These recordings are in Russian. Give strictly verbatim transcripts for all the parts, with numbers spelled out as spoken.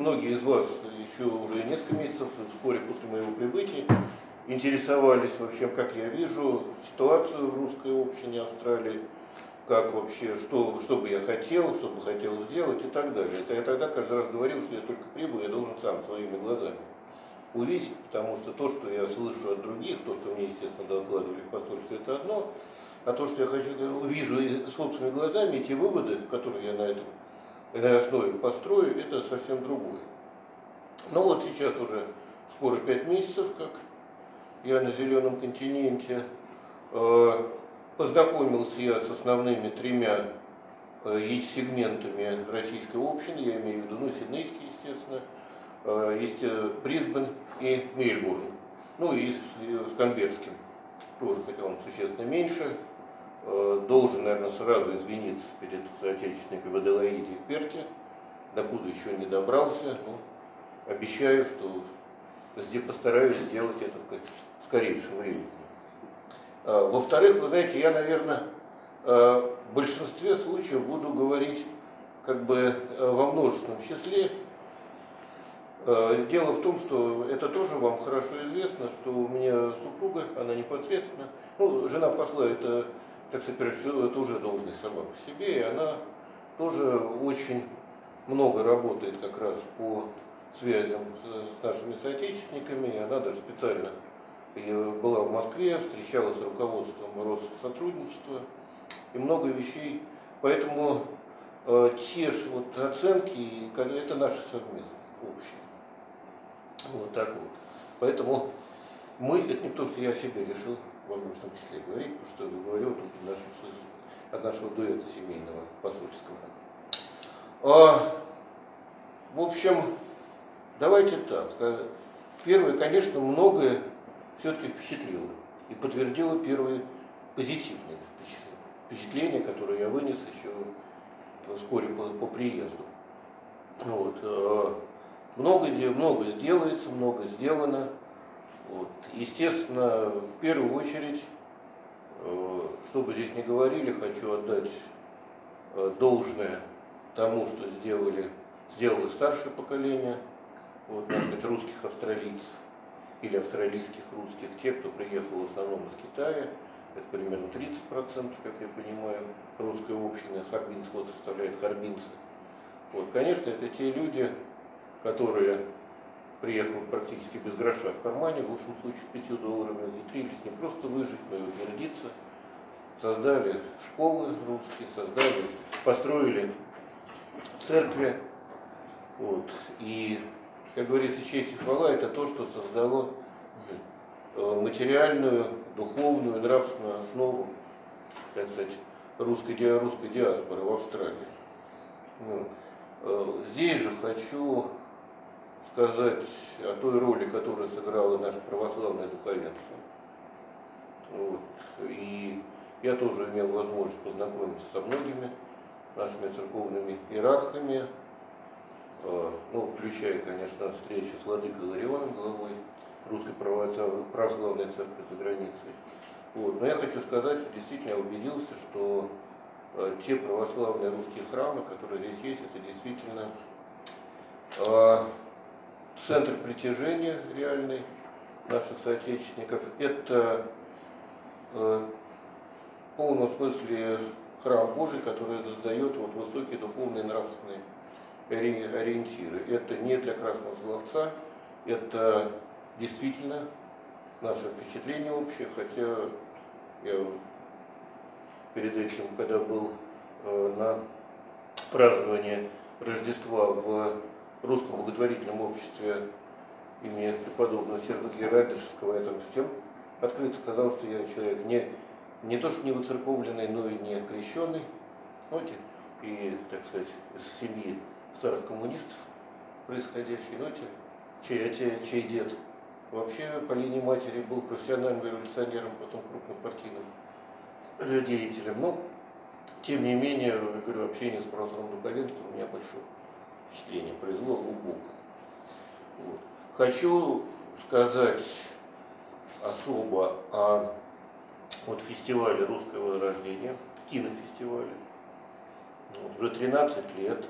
многие из вас еще уже несколько месяцев, вскоре после моего прибытия, интересовались вообще, как я вижу ситуацию в русской общине Австралии, как вообще, что, что бы я хотел, что бы хотел сделать и так далее. Это я тогда каждый раз говорил, что я только прибыл, я должен сам своими глазами увидеть, потому что то, что я слышу от других, то, что мне, естественно, докладывали в посольстве, это одно, а то, что я хочу, увижу собственными глазами, эти выводы, которые я на этом на этой основе построю, это совсем другое. Ну вот сейчас уже скоро пять месяцев, как я на Зеленом континенте. Познакомился я с основными тремя сегментами российской общины, я имею в виду, ну, сиднейский, естественно, есть Брисбен и Мельбурн, ну и с Канберрским тоже, хотя он существенно меньше. Должен, наверное, сразу извиниться перед соотечественниками в Аделаиде и в Перте, докуда еще не добрался, но обещаю, что постараюсь сделать это в скорейшем времени. Во-вторых, вы знаете, я, наверное, в большинстве случаев буду говорить как бы во множественном числе. Дело в том, что это тоже вам хорошо известно, что у меня супруга, она непосредственно, ну, жена посла, это, так сказать, прежде всего, это уже должность сама по себе, и она тоже очень много работает как раз по связям с нашими соотечественниками, и она даже специально была в Москве, встречалась с руководством Россотрудничества и много вещей. Поэтому э, те же вот оценки, это наши совместные, общие. Вот так вот. Поэтому мы, это не то, что я о себе решил во множественном числе говорить, потому что говорю тут в нашем, от нашего дуэта семейного, посольского. А, в общем, давайте так. Первое, конечно, многое все-таки впечатлило и подтвердило первые позитивные впечатления, которые я вынес еще вскоре по, по приезду. Вот. Много, много сделается, много сделано. Вот. Естественно, в первую очередь, что бы здесь ни говорили, хочу отдать должное тому, что сделали, сделало старшее поколение, вот, может быть, русских австралийцев или австралийских русских, те, кто приехал в основном из Китая, это примерно тридцать процентов, как я понимаю, русской общины, харбинцы вот составляет харбинцы. Вот, конечно, это те люди, которые, приехали практически без гроша в кармане, в лучшем случае с пятью долларами, ухитрились не просто выжить, но и утвердиться, создали школы русские, создали, построили церкви, вот, и, как говорится, честь и хвала, это то, что создало материальную, духовную, нравственную основу, так сказать, русской, русской диаспоры в Австралии. Вот. Здесь же хочу сказать о той роли, которую сыграло наше православное духовенство. Вот. И я тоже имел возможность познакомиться со многими нашими церковными иерархами, ну, включая, конечно, встречу с владыкой Иларионом, главой Русской православной церкви за границей. Вот. Но я хочу сказать, что действительно я убедился, что э, те православные русские храмы, которые здесь есть, это действительно э, центр притяжения реальный наших соотечественников. Это э, в полном смысле храм Божий, который создает вот высокие духовные нравственные ориентиры. Это не для красного словца, это действительно наше впечатление общее, хотя я перед этим, когда был э, на праздновании Рождества в Русском благотворительном обществе имени преподобного Сергия Радонежского, я там всем открыто сказал, что я человек не, не то что не выцерковленный, но и не крещенный, знаете, и, так сказать, из семьи старых коммунистов происходящий, знаете, чей отец, чей дед вообще по линии матери был профессиональным революционером, потом крупным партийным деятелем. Но, тем не менее, я говорю, общение с православным духовенством у меня большое впечатление произвело, глубокое. Вот. Хочу сказать особо о вот, фестивале «Русское возрождение», кинофестивале. Вот, уже тринадцать лет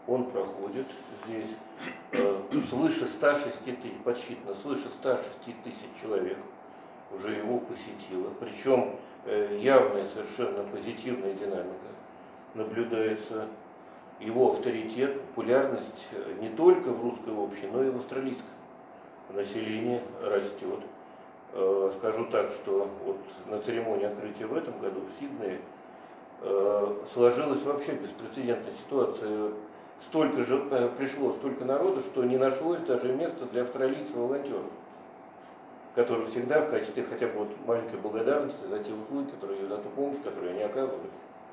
Он проходит здесь э, свыше ста шести тысяч, подсчитано, свыше ста шести тысяч человек уже его посетило. Причем э, явная совершенно позитивная динамика наблюдается. Его авторитет, популярность не только в русской общей, но и в австралийском населении растет. Э, скажу так, что вот на церемонии открытия в этом году в Сиднее э, сложилась вообще беспрецедентная ситуация. Столько же э, пришло, столько народу, что не нашлось даже места для австралийцев-волонтеров, которые всегда в качестве хотя бы вот маленькой благодарности за те услуги, которые, за ту помощь, которую они оказывали,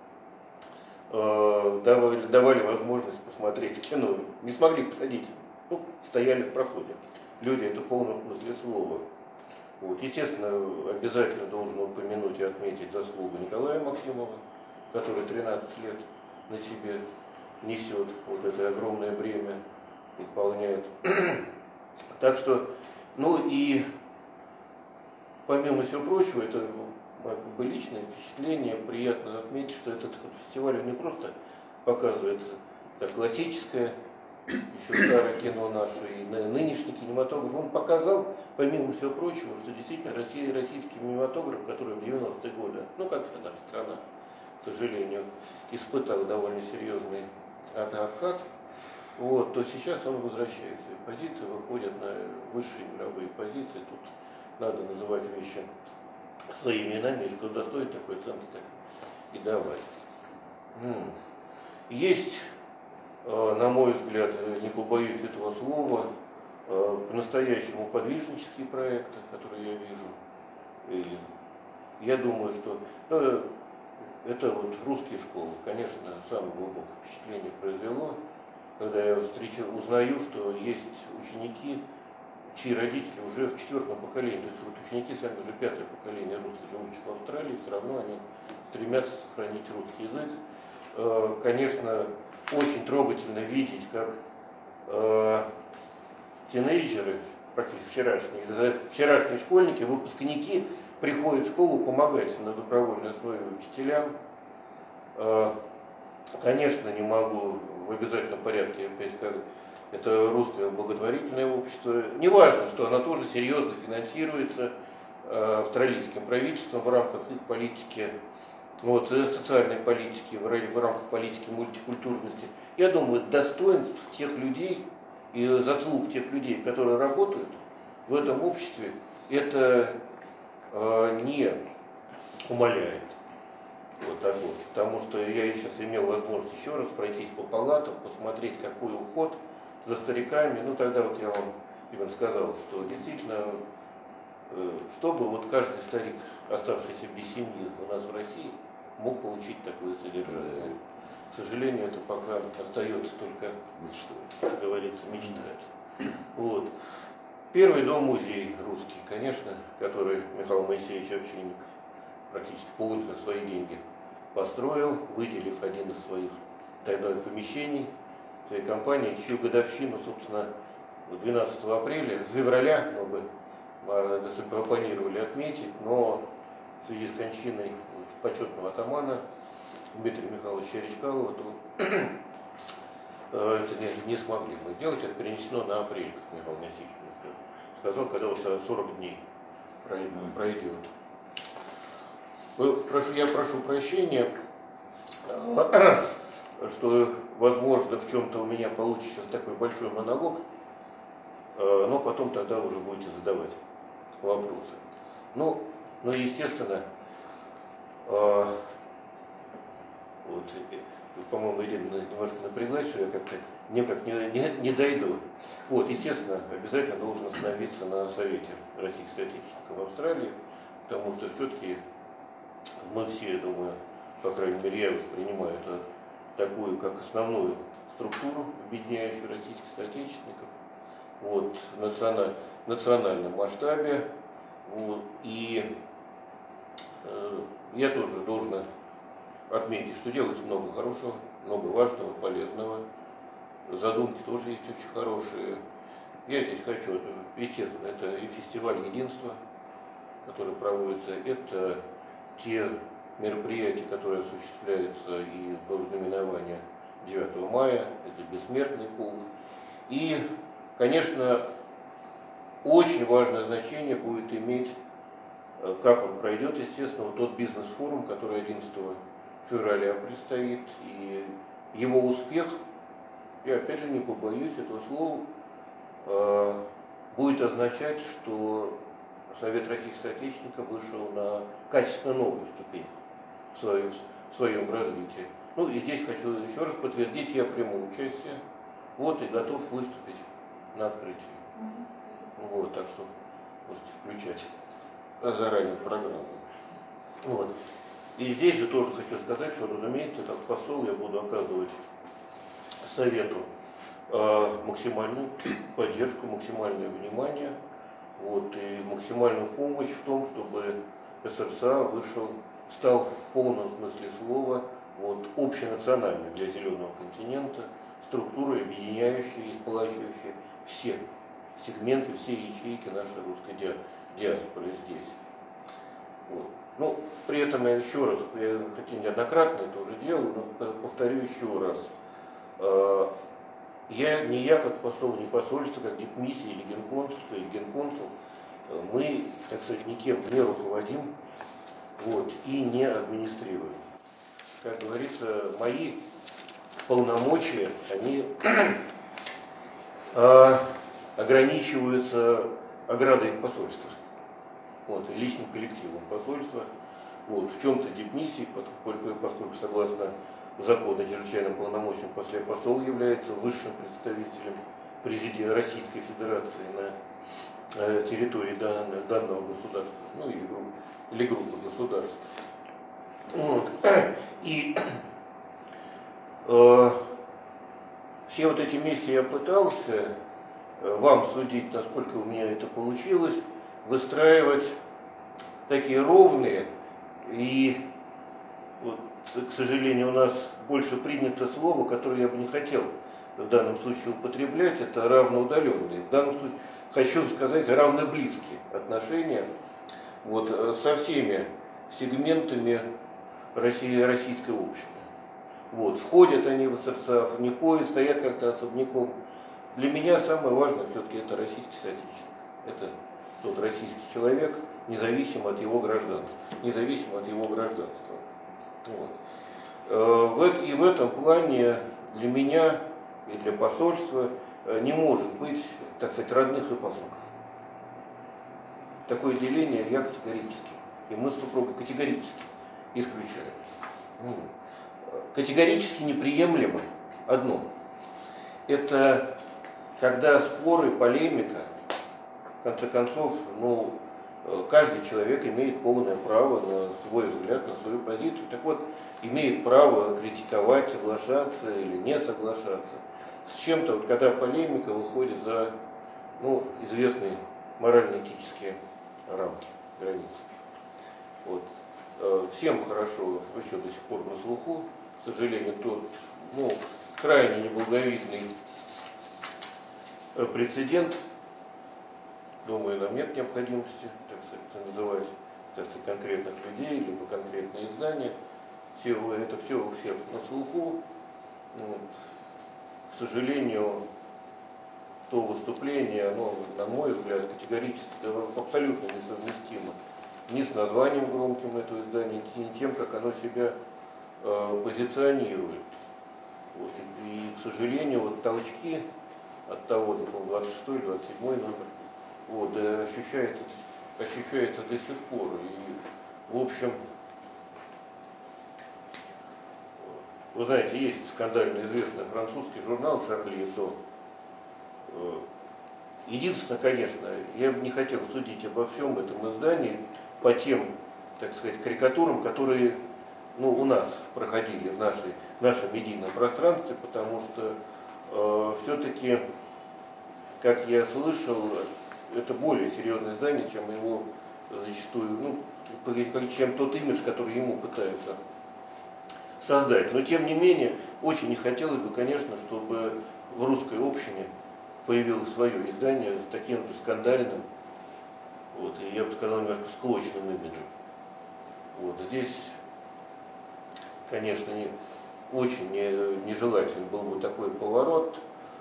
э, давали, давали возможность посмотреть кино. Не смогли посадить, ну, стояли в проходе. Люди, это в полном смысле слова. Вот. Естественно, обязательно должен упомянуть и отметить заслугу Николая Максимова, который тринадцать лет на себе несет вот это огромное бремя, выполняет. Так что, ну и помимо всего прочего, это как бы личное впечатление, приятно отметить, что этот фестиваль не просто показывает так, классическое, еще старое кино наше и нынешний кинематограф, он показал, помимо всего прочего, что действительно Россия, российский кинематограф, который в девяностые годы, ну как вся наша страна, к сожалению, испытал довольно серьезный откат, вот, то сейчас он возвращается. Позиции выходят на высшие мировые позиции. Тут надо называть вещи своими именами, и что достоит такой оценки, так и давать. Есть, на мой взгляд, не побоюсь этого слова, по-настоящему подвижнические проекты, которые я вижу. И я думаю, что ну, это вот русские школы, конечно, самое глубокое впечатление произвело, когда я встречу, узнаю, что есть ученики, чьи родители уже в четвертом поколении, то есть вот ученики сами уже пятое поколение русских, живущих в Австралии, все равно они стремятся сохранить русский язык. Конечно, очень трогательно видеть, как э, тинейджеры, практически вчерашние, вчерашние школьники, выпускники приходят в школу помогать на добровольной основе учителям. Э, конечно, не могу в обязательном порядке опять как это русское благотворительное общество. Неважно, что оно тоже серьезно финансируется э, австралийским правительством в рамках их политики, вот, социальной политики, в, в рамках политики мультикультурности. Я думаю, достоинств тех людей и заслуг тех людей, которые работают в этом обществе, это э, не умаляет. Вот так вот. Потому что я сейчас имел возможность еще раз пройтись по палатам, посмотреть, какой уход за стариками. Ну тогда вот я вам именно сказал, что действительно, э, чтобы вот каждый старик, оставшийся без семьи у нас в России, мог получить такое содержание. К сожалению, это пока остается только мечтой, как говорится, мечта. Вот. Первый дом-музей русский, конечно, который Михаил Моисеевич Овчинников практически полностью за свои деньги построил, выделив один из своих тогда помещений своей компании, чью годовщину, собственно, двенадцатого апреля, февраля мы бы планировали отметить, но в связи с кончиной почетного атамана Дмитрия Михайловича Речкалова, то это не, не смогли мы сделать, это перенесено на апрель, как Михаил Моисеевич сказал, когда вот сорок дней пройдет. Прошу, я прошу прощения, что, возможно, в чем-то у меня получится сейчас такой большой монолог, но потом тогда уже будете задавать вопросы. Ну, ну естественно, вот, по-моему, Ирина немножко напряглась, что я как-то никак не, не, не дойду. Вот, естественно, обязательно должен остановиться на Совете российских соотечественников в Австралии, потому что все-таки мы все, я думаю, по крайней мере, я воспринимаю это такую, как основную структуру, объединяющую российских соотечественников, вот, в националь, национальном масштабе. Вот, и э, я тоже должен отметить, что делается много хорошего, много важного, полезного. Задумки тоже есть очень хорошие. Я здесь хочу, естественно, это и фестиваль единства, который проводится, это те мероприятия, которые осуществляются и во знаменование девятого мая, это бессмертный полк. И, конечно, очень важное значение будет иметь, как он пройдет, естественно, вот тот бизнес-форум, который одиннадцатого февраля предстоит, и его успех, я опять же не побоюсь этого слова, будет означать, что Совет российских соотечественников вышел на качественно новую ступень в своем, в своем развитии. Ну и здесь хочу еще раз подтвердить, я приму участие, вот, и готов выступить на открытии. Вот, так что можете включать заранее программу. Вот. И здесь же тоже хочу сказать, что, разумеется, как посол я буду оказывать Совету э, максимальную поддержку, максимальное внимание, вот, и максимальную помощь в том, чтобы СРСА вышел, стал в полном смысле слова вот, общенациональной для зеленого континента структурой, объединяющей и сплачивающей все сегменты, все ячейки нашей русской ди диаспоры здесь. Вот. Ну, при этом я еще раз, я хотя неоднократно это уже делаю, но повторю еще раз. Я, не я как посол, не посольство, как дипмиссия или генконсульство, или генконсул, мы, так сказать, никем не руководим, вот, и не администрируем. Как говорится, мои полномочия, они ограничиваются оградой посольства, вот, и личным коллективом посольства. Вот, в чем-то дипмиссии, поскольку, поскольку согласно закону о чрезвычайном полномочиям после посол является высшим представителем президента Российской Федерации на э, территории данного, данного государства, ну или, группы, или группы государств. Вот. И э, все вот эти месяцы я пытался э, вам судить, насколько у меня это получилось, выстраивать такие ровные и, вот, к сожалению, у нас больше принято слово, которое я бы не хотел в данном случае употреблять, это равноудаленные. В данном случае хочу сказать равноблизкие отношения вот, со всеми сегментами России, российской общины. Вот, входят они в СРСА, не входят, стоят как-то особняком. Для меня самое важное все-таки это российский соотечественник. Это тот российский человек, независимо от его гражданства. Независимо от его гражданства. Вот. И в этом плане для меня и для посольства не может быть, так сказать, родных и потомков. Такое деление я категорически, и мы с супругой категорически исключаем. Категорически неприемлемо одно. Это когда споры, полемика, в конце концов, ну, каждый человек имеет полное право на свой взгляд, на свою позицию. Так вот, имеет право критиковать, соглашаться или не соглашаться с чем-то, вот, когда полемика выходит за, ну, известные морально-этические рамки, границы. Вот. Всем хорошо еще до сих пор на слуху, к сожалению, тот, ну, крайне неблаговидный прецедент. Думаю, нам нет необходимости, так сказать, называть, так сказать, конкретных людей, либо конкретные издания. Все, это все у всех на слуху. Вот. К сожалению, то выступление, оно, на мой взгляд, категорически абсолютно несовместимо ни с названием громким этого издания, ни тем, как оно себя э, позиционирует. Вот. И, и, к сожалению, вот толчки от того, двадцать шестой, двадцать седьмой номер, вот, ощущается, ощущается до сих пор. И, в общем, вы знаете, есть скандально известный французский журнал «Шарли Эбдо». Единственное, конечно, я бы не хотел судить обо всем этом издании по тем, так сказать, карикатурам, которые, ну, у нас проходили в, нашей, в нашем медийном пространстве, потому что э, все-таки, как я слышал, это более серьезное издание, чем его зачастую, ну, чем тот имидж, который ему пытаются создать. Но тем не менее, очень не хотелось бы, конечно, чтобы в русской общине появилось свое издание с таким же скандальным, вот, и я бы сказал, немножко склочным имиджем. Вот здесь, конечно, не, очень нежелателен был бы такой поворот.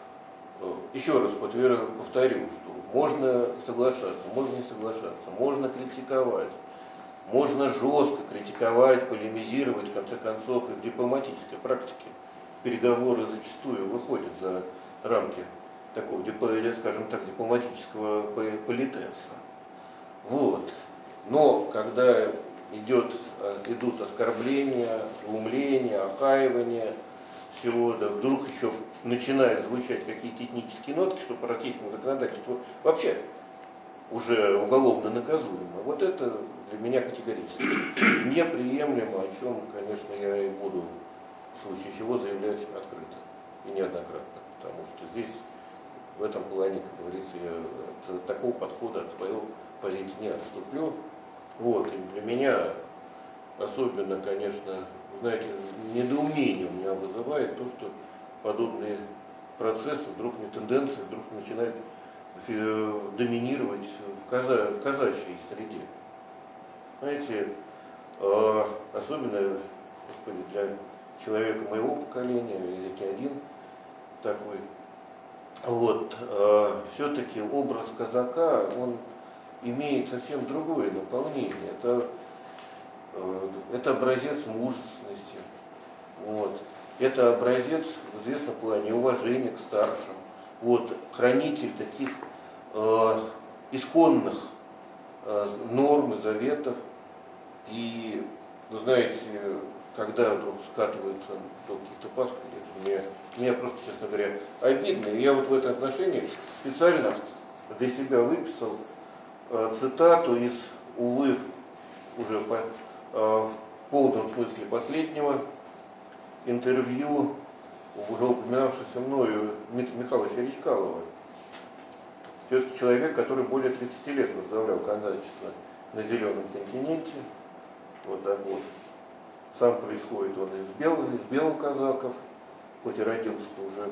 Еще раз повторю, что можно соглашаться, можно не соглашаться, можно критиковать, можно жестко критиковать, полемизировать, в конце концов, и в дипломатической практике переговоры зачастую выходят за рамки такого, скажем так, дипломатического политеса. Вот. Но когда идет, идут оскорбления, умления, охаивания всего, да вдруг еще начинают звучать какие-то этнические нотки, что по российскому законодательству вообще уже уголовно наказуемо. Вот это для меня категорически неприемлемо, о чем, конечно, я и буду в случае чего заявлять открыто и неоднократно. Потому что здесь, в этом плане, как говорится, я от такого подхода, от своей позиции не отступлю. Вот, и для меня особенно, конечно, знаете, недоумение у меня вызывает то, что подобные процессы, вдруг не тенденции, вдруг начинают доминировать в, каза, в казачьей среде. Знаете, э, особенно, господи, для человека моего поколения, я здесь не один такой, вот, э, все-таки образ казака, он имеет совсем другое наполнение. Это, э, это образец мужественности, вот. Это образец в известном плане уважения к старшим, вот, хранитель таких э, исконных э, норм и заветов. И, вы знаете, когда вдруг скатываются до каких-то пасквилей, мне, мне просто, честно говоря, обидно. И я вот в этом отношении специально для себя выписал э, цитату из, увы, уже по, э, в полном смысле последнего интервью уже упоминавшегося мною Дмитрия Михайловича Речкалова. Все-таки человек, который более тридцати лет возглавлял казачество на Зеленом континенте. Вот так вот. Сам происходит он из белых, из белых казаков, хоть и родился-то уже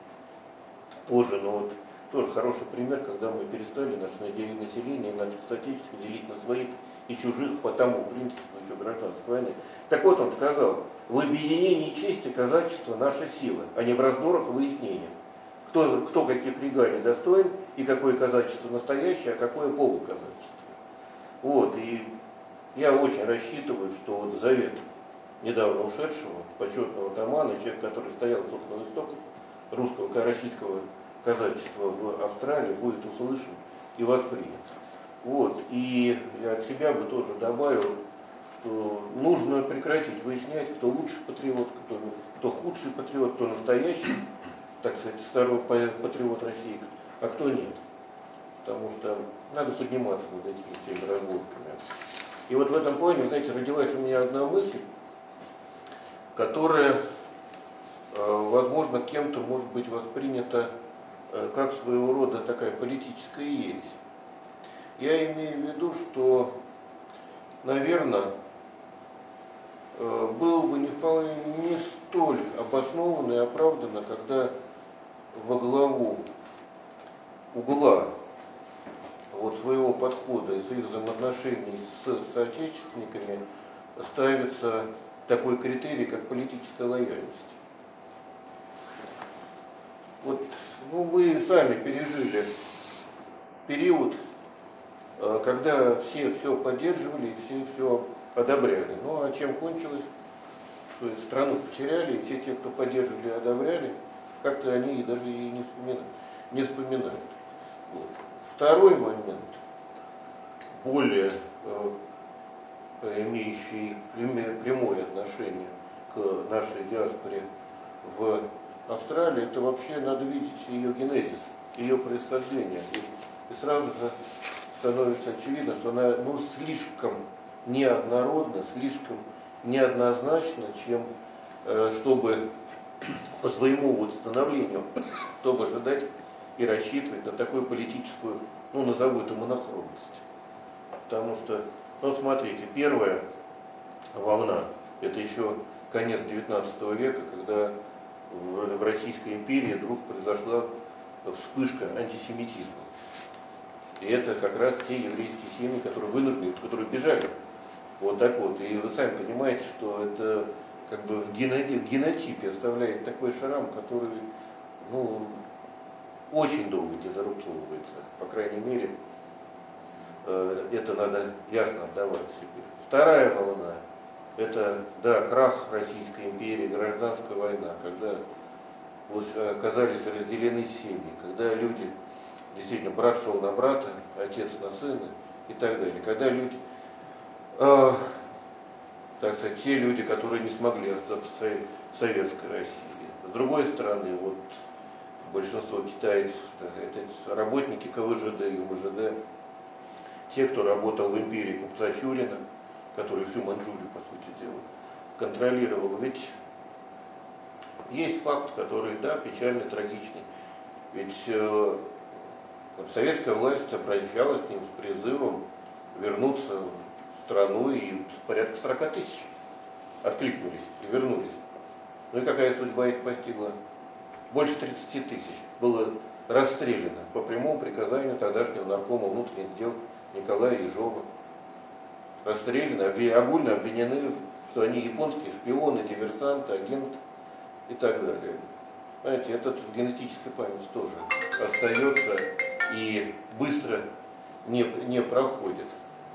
позже, но вот тоже хороший пример, когда мы перестали наше население, наших соотечественников делить на своих и чужих по тому принципу еще гражданской войны. Так вот он сказал: в объединении чести казачества наша сила, а не в раздорах и выяснениях. Кто, кто каких регалий достоин и какое казачество настоящее, а какое полуказачество. Вот, и я очень рассчитываю, что вот завет недавно ушедшего почетного атамана, человек, который стоял, собственно, в истоках русского, российского казачества в Австралии, будет услышан и воспринят. Вот, и я от себя бы тоже добавил, что нужно прекратить выяснять, кто лучший патриот, кто, кто худший патриот, кто настоящий, так сказать, старый патриот России, а кто нет. Потому что надо подниматься над этими всеми разборками. И вот в этом плане, знаете, родилась у меня одна мысль, которая, возможно, кем-то может быть воспринята как своего рода такая политическая ересь. Я имею в виду, что, наверное, было бы не вполне не столь обоснованно и оправданно, когда во главу угла вот своего подхода и своих взаимоотношений с соотечественниками ставится такой критерий, как политическая лояльность. Вот, ну, мы сами пережили период, когда все все поддерживали и все все одобряли. Ну а чем кончилось? Что страну потеряли, и все те, кто поддерживали и одобряли, как-то они даже и не вспоминают. Не вспоминают. Вот. Второй момент, более э, имеющий прямое отношение к нашей диаспоре в Австралии, это вообще надо видеть ее генезис, ее происхождение. И, и сразу же становится очевидно, что она, ну, слишком неоднородна, слишком неоднозначна, чем э, чтобы по своему вот становлению, чтобы ожидать и рассчитывать на такую политическую, ну, назову это монохронность. Потому что, ну, смотрите, первая волна, это еще конец девятнадцатого века, когда в Российской империи вдруг произошла вспышка антисемитизма. И это как раз те еврейские семьи, которые вынуждены, которые бежали. Вот так вот. И вы сами понимаете, что это как бы в генотипе, в генотипе оставляет такой шрам, который, ну, очень долго дезорубцовывается. По крайней мере, э, это надо ясно отдавать себе. Вторая волна – это, да, крах Российской империи, гражданская война, когда вот оказались разделены семьи, когда люди, действительно, брат шел на брата, отец на сына и так далее. Когда люди, э, так сказать, те люди, которые не смогли остаться в советской России. С другой стороны, вот большинство китайцев, это работники ка вэ жэ дэ и эм жэ дэ, те, кто работал в империи купца Чурина, который всю Манчжурию, по сути дела, контролировал. Ведь есть факт, который, да, печальный, трагичный. Ведь э, советская власть обращалась к ним с призывом вернуться в страну, и порядка сорока тысяч откликнулись и вернулись. Ну и какая судьба их постигла? Больше тридцати тысяч было расстреляно по прямому приказанию тогдашнего наркома внутренних дел Николая Ежова. Расстреляны, огульно обвинены, что они японские шпионы, диверсанты, агенты и так далее. Знаете, этот в генетической памяти тоже остается и быстро не, не проходит.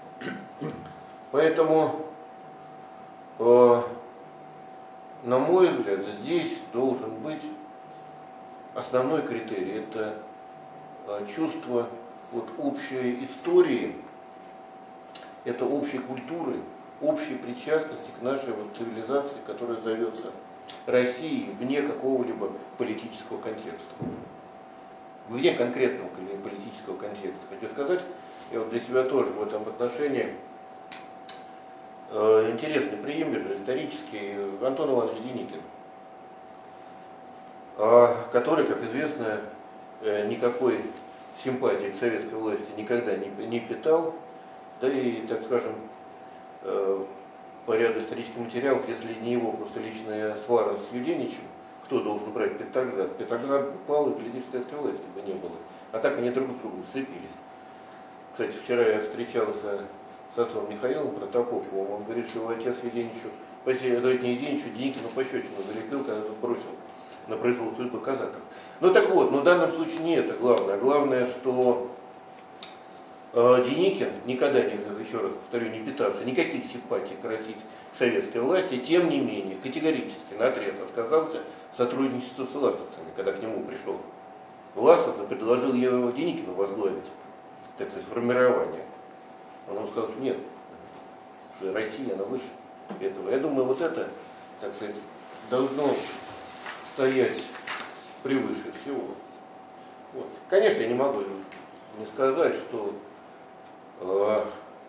Поэтому, э, на мой взгляд, здесь должен быть основной критерий. Это э, чувство вот, общей истории, это общей культуры, общей причастности к нашей вот, цивилизации, которая зовется Россией, вне какого-либо политического контекста. Вне конкретного политического контекста. Хочу сказать, я вот для себя тоже в этом отношении э, интересный пример исторический Антон Иванович Деникин, э, который, как известно, э, никакой симпатии к советской власти никогда не, не питал, да и, так скажем, э, по ряду исторических материалов, если не его просто личная свара с Юденичем, кто должен брать Петроград? Петроград упал, и, глядишь, советской власти бы не было. А так они друг с другом сцепились. Кстати, вчера я встречался с отцом Михаилом Протопоповым. Он говорит, что его отец Юденичу, давайте не Юденичу, Деникину пощечину залепил, когда он бросил на произвол судьбы казаков. Ну так вот, но в данном случае не это главное. Главное, что э, Деникин, никогда, не, еще раз повторю, не питавший никаких симпатий к российской к советской власти, тем не менее, категорически наотрез отказался сотрудничества с власовцами, когда к нему пришел Власов и предложил его Деникину возглавить, так сказать, формирование. Он ему сказал, что нет, что Россия, она выше этого. Я думаю, вот это, так сказать, должно стоять превыше всего. Вот. Конечно, я не могу не сказать, что э,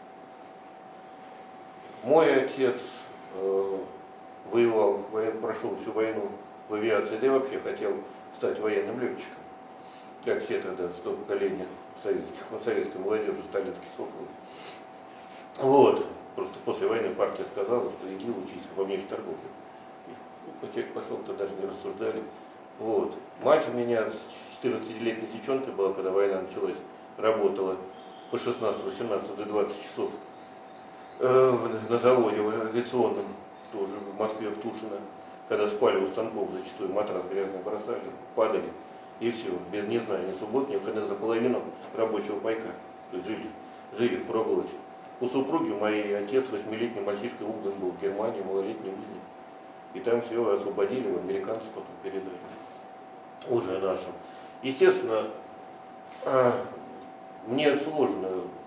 мой отец э, воевал, прошел всю войну в авиации, да и вообще хотел стать военным летчиком, как все тогда, в то поколение советских, советской молодежи, сталинских соколов. Вот. Просто после войны партия сказала, что иди учись во внешней торговле. И человек пошел, то даже не рассуждали. Вот. Мать у меня с четырнадцатилетней девчонкой была, когда война началась, работала по шестнадцать-восемнадцать до двадцати часов э, на заводе авиационном, тоже в Москве, в Тушино, когда спали у станков, зачастую матрас грязный бросали, падали, и все, без, не знаю, ни суббот, ни выходных, за половину рабочего пайка. То есть жили, жили в проголоде. У супруги моей отец восьмилетний мальчишка угнан был в Германии, малолетний узник. И там все освободили, в американцев потом передали. Уже нашим. Естественно, мне сложно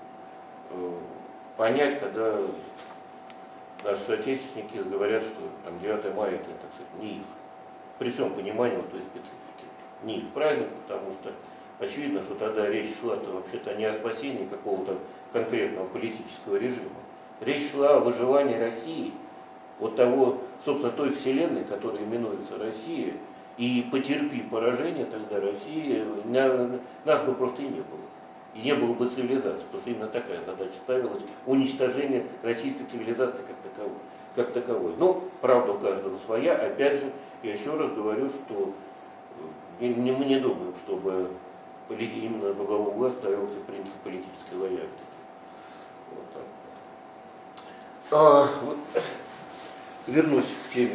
понять, когда наши соотечественники говорят, что там девятое мая это, так сказать, не их. При всем понимании вот той специфики. Не их праздник, потому что очевидно, что тогда речь шла-то вообще-то не о спасении какого-то конкретного политического режима. Речь шла о выживании России от того, собственно, той вселенной, которая именуется Россия, и потерпи поражение тогда России, нас бы просто и не было. И не было бы цивилизации, потому что именно такая задача ставилась — уничтожение российской цивилизации как таковой. Как таковой. Ну, правда у каждого своя. Опять же, я еще раз говорю, что мы не думаем, чтобы именно во главу угла ставился принцип политической лояльности. Вот так. А, вот, вернусь к теме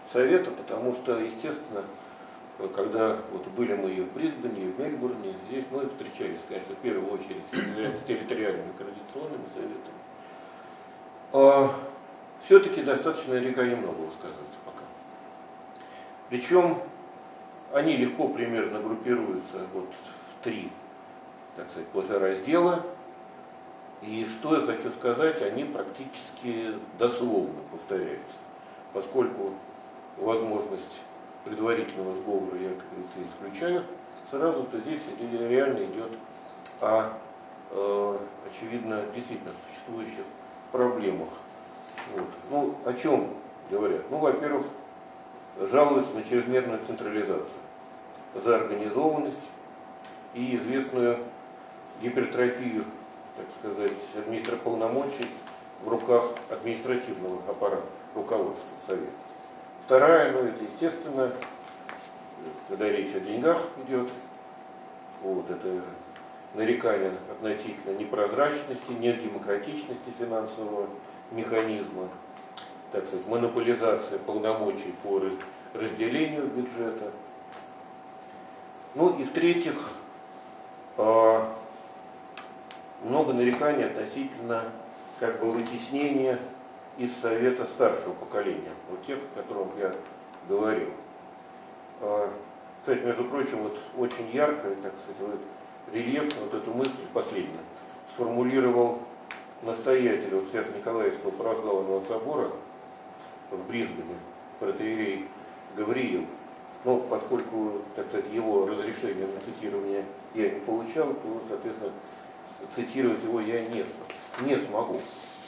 совета, потому что, естественно, когда вот были мы и в Брисбене, и в Мельбурне, здесь мы встречались, конечно, в первую очередь с территориальными координационными советами. А все-таки достаточно река немного высказывается пока. Причем они легко примерно группируются вот в три, так сказать, подраздела. И что я хочу сказать, они практически дословно повторяются, поскольку возможность предварительного сговора я, как говорится, исключаю сразу, то здесь реально идет о, э, очевидно, действительно существующих проблемах. Вот. Ну, о чем говорят? Ну, во-первых, жалуются на чрезмерную централизацию, заорганизованность и известную гипертрофию, так сказать, административных полномочий в руках административного аппарата руководства Совета. Вторая, ну это естественно, когда речь о деньгах идет, вот это нарекание относительно непрозрачности, недемократичности финансового механизма, так сказать, монополизация полномочий по разделению бюджета. Ну и в-третьих, много нареканий относительно как бы вытеснения из Совета старшего поколения, вот тех, о которых я говорил. Кстати, между прочим, вот очень ярко, так сказать, вот, рельефно вот эту мысль последнюю сформулировал настоятель вот Свято-Николаевского православного собора в Брисбене, протоиерей Гавриил. Но поскольку, так сказать, его разрешение на цитирование я не получал, то, соответственно, цитировать его я не, не смогу.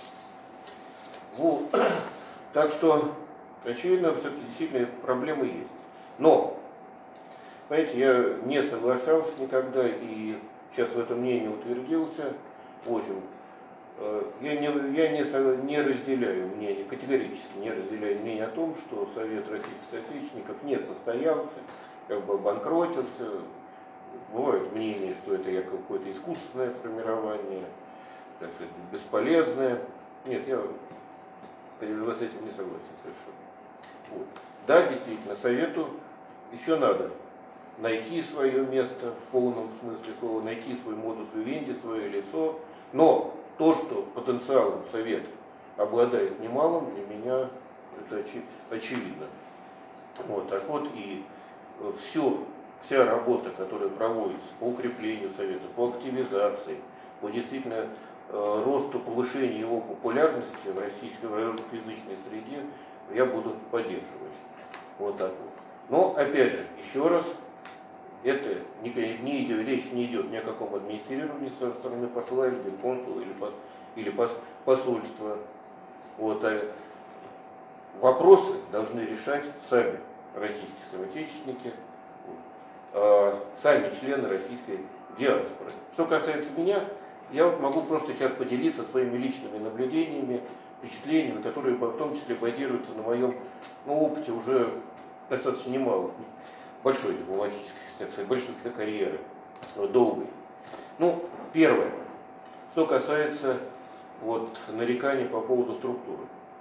Вот. Так что, очевидно, все-таки действительно проблемы есть. Но, понимаете, я не соглашался никогда и сейчас в этом мнении утвердился. В общем, я не, я не, не разделяю мнение, категорически не разделяю мнение о том, что Совет российских соотечественников не состоялся, как бы обанкротился. Бывают мнения, что это какое-то искусственное формирование, так сказать, бесполезное. Нет, я с этим не согласен совершенно. Вот. Да, действительно, Совету еще надо найти свое место в полном смысле слова, найти свой модус вивенди, свое лицо. Но то, что потенциалом Совет обладает немалым, для меня это очи очевидно. Вот, так вот и все. Вся работа, которая проводится по укреплению Совета, по активизации, по действительно э, росту, повышению его популярности в российской, в русскоязычной среде, я буду поддерживать. Вот так вот. Но, опять же, еще раз, это не, не идет, речь не идет ни о каком администрировании со стороны посла, или консула, или, пос, или пос, посольства. Вот, а вопросы должны решать сами российские соотечественники, сами члены российской диаспоры. Что касается меня, я вот могу просто сейчас поделиться своими личными наблюдениями, впечатлениями, которые в том числе базируются на моем ну, опыте уже достаточно немало, большой дипломатической, так сказать, большой карьеры, долгой. Ну, первое, что касается вот, нареканий по поводу структуры.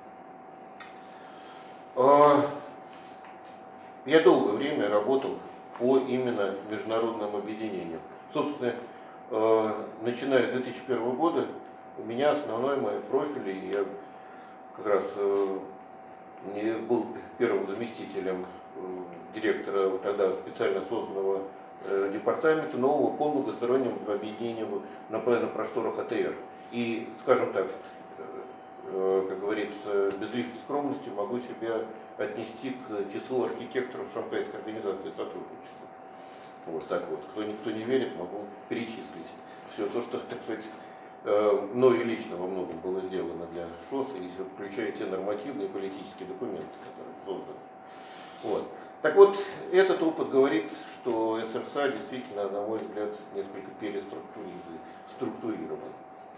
Я долгое время работал по именно международным объединениям. Собственно, э, начиная с две тысячи первого года у меня основной мой профиль, и я как раз э, не был первым заместителем э, директора вот тогда специально созданного э, департамента нового по многостороннему объединению на, на просторах АТР. И, скажем так, э, как говорится, без лишней скромности могу себя отнести к числу архитекторов Шанхайской организации сотрудничества. Вот так вот. Кто никто не верит, могу перечислить все то, что, так сказать, мною лично во многом было сделано для ШОС, если включая те нормативные и политические документы, которые созданы. Вот. Так вот, этот опыт говорит, что СРСА действительно, на мой взгляд, несколько переструктурирован.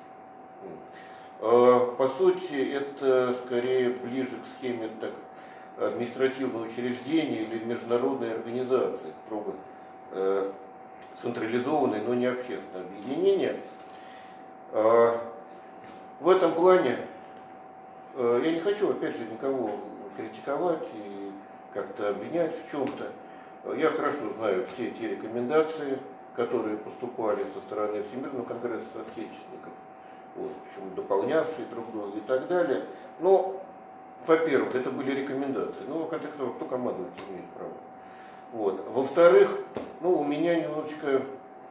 По сути, это скорее ближе к схеме так, административного учреждения или международной организации, строго э, централизованное, но не общественное объединение. Э, в этом плане э, я не хочу, опять же, никого критиковать и как-то обвинять в чем-то. Я хорошо знаю все те рекомендации, которые поступали со стороны Всемирного конгресса отечественников, вот, причем дополнявшие друг друга и так далее. Но, во-первых, это были рекомендации. Ну, в конце концов, кто командовать имеет право. Вот. Во-вторых, ну, у меня немножечко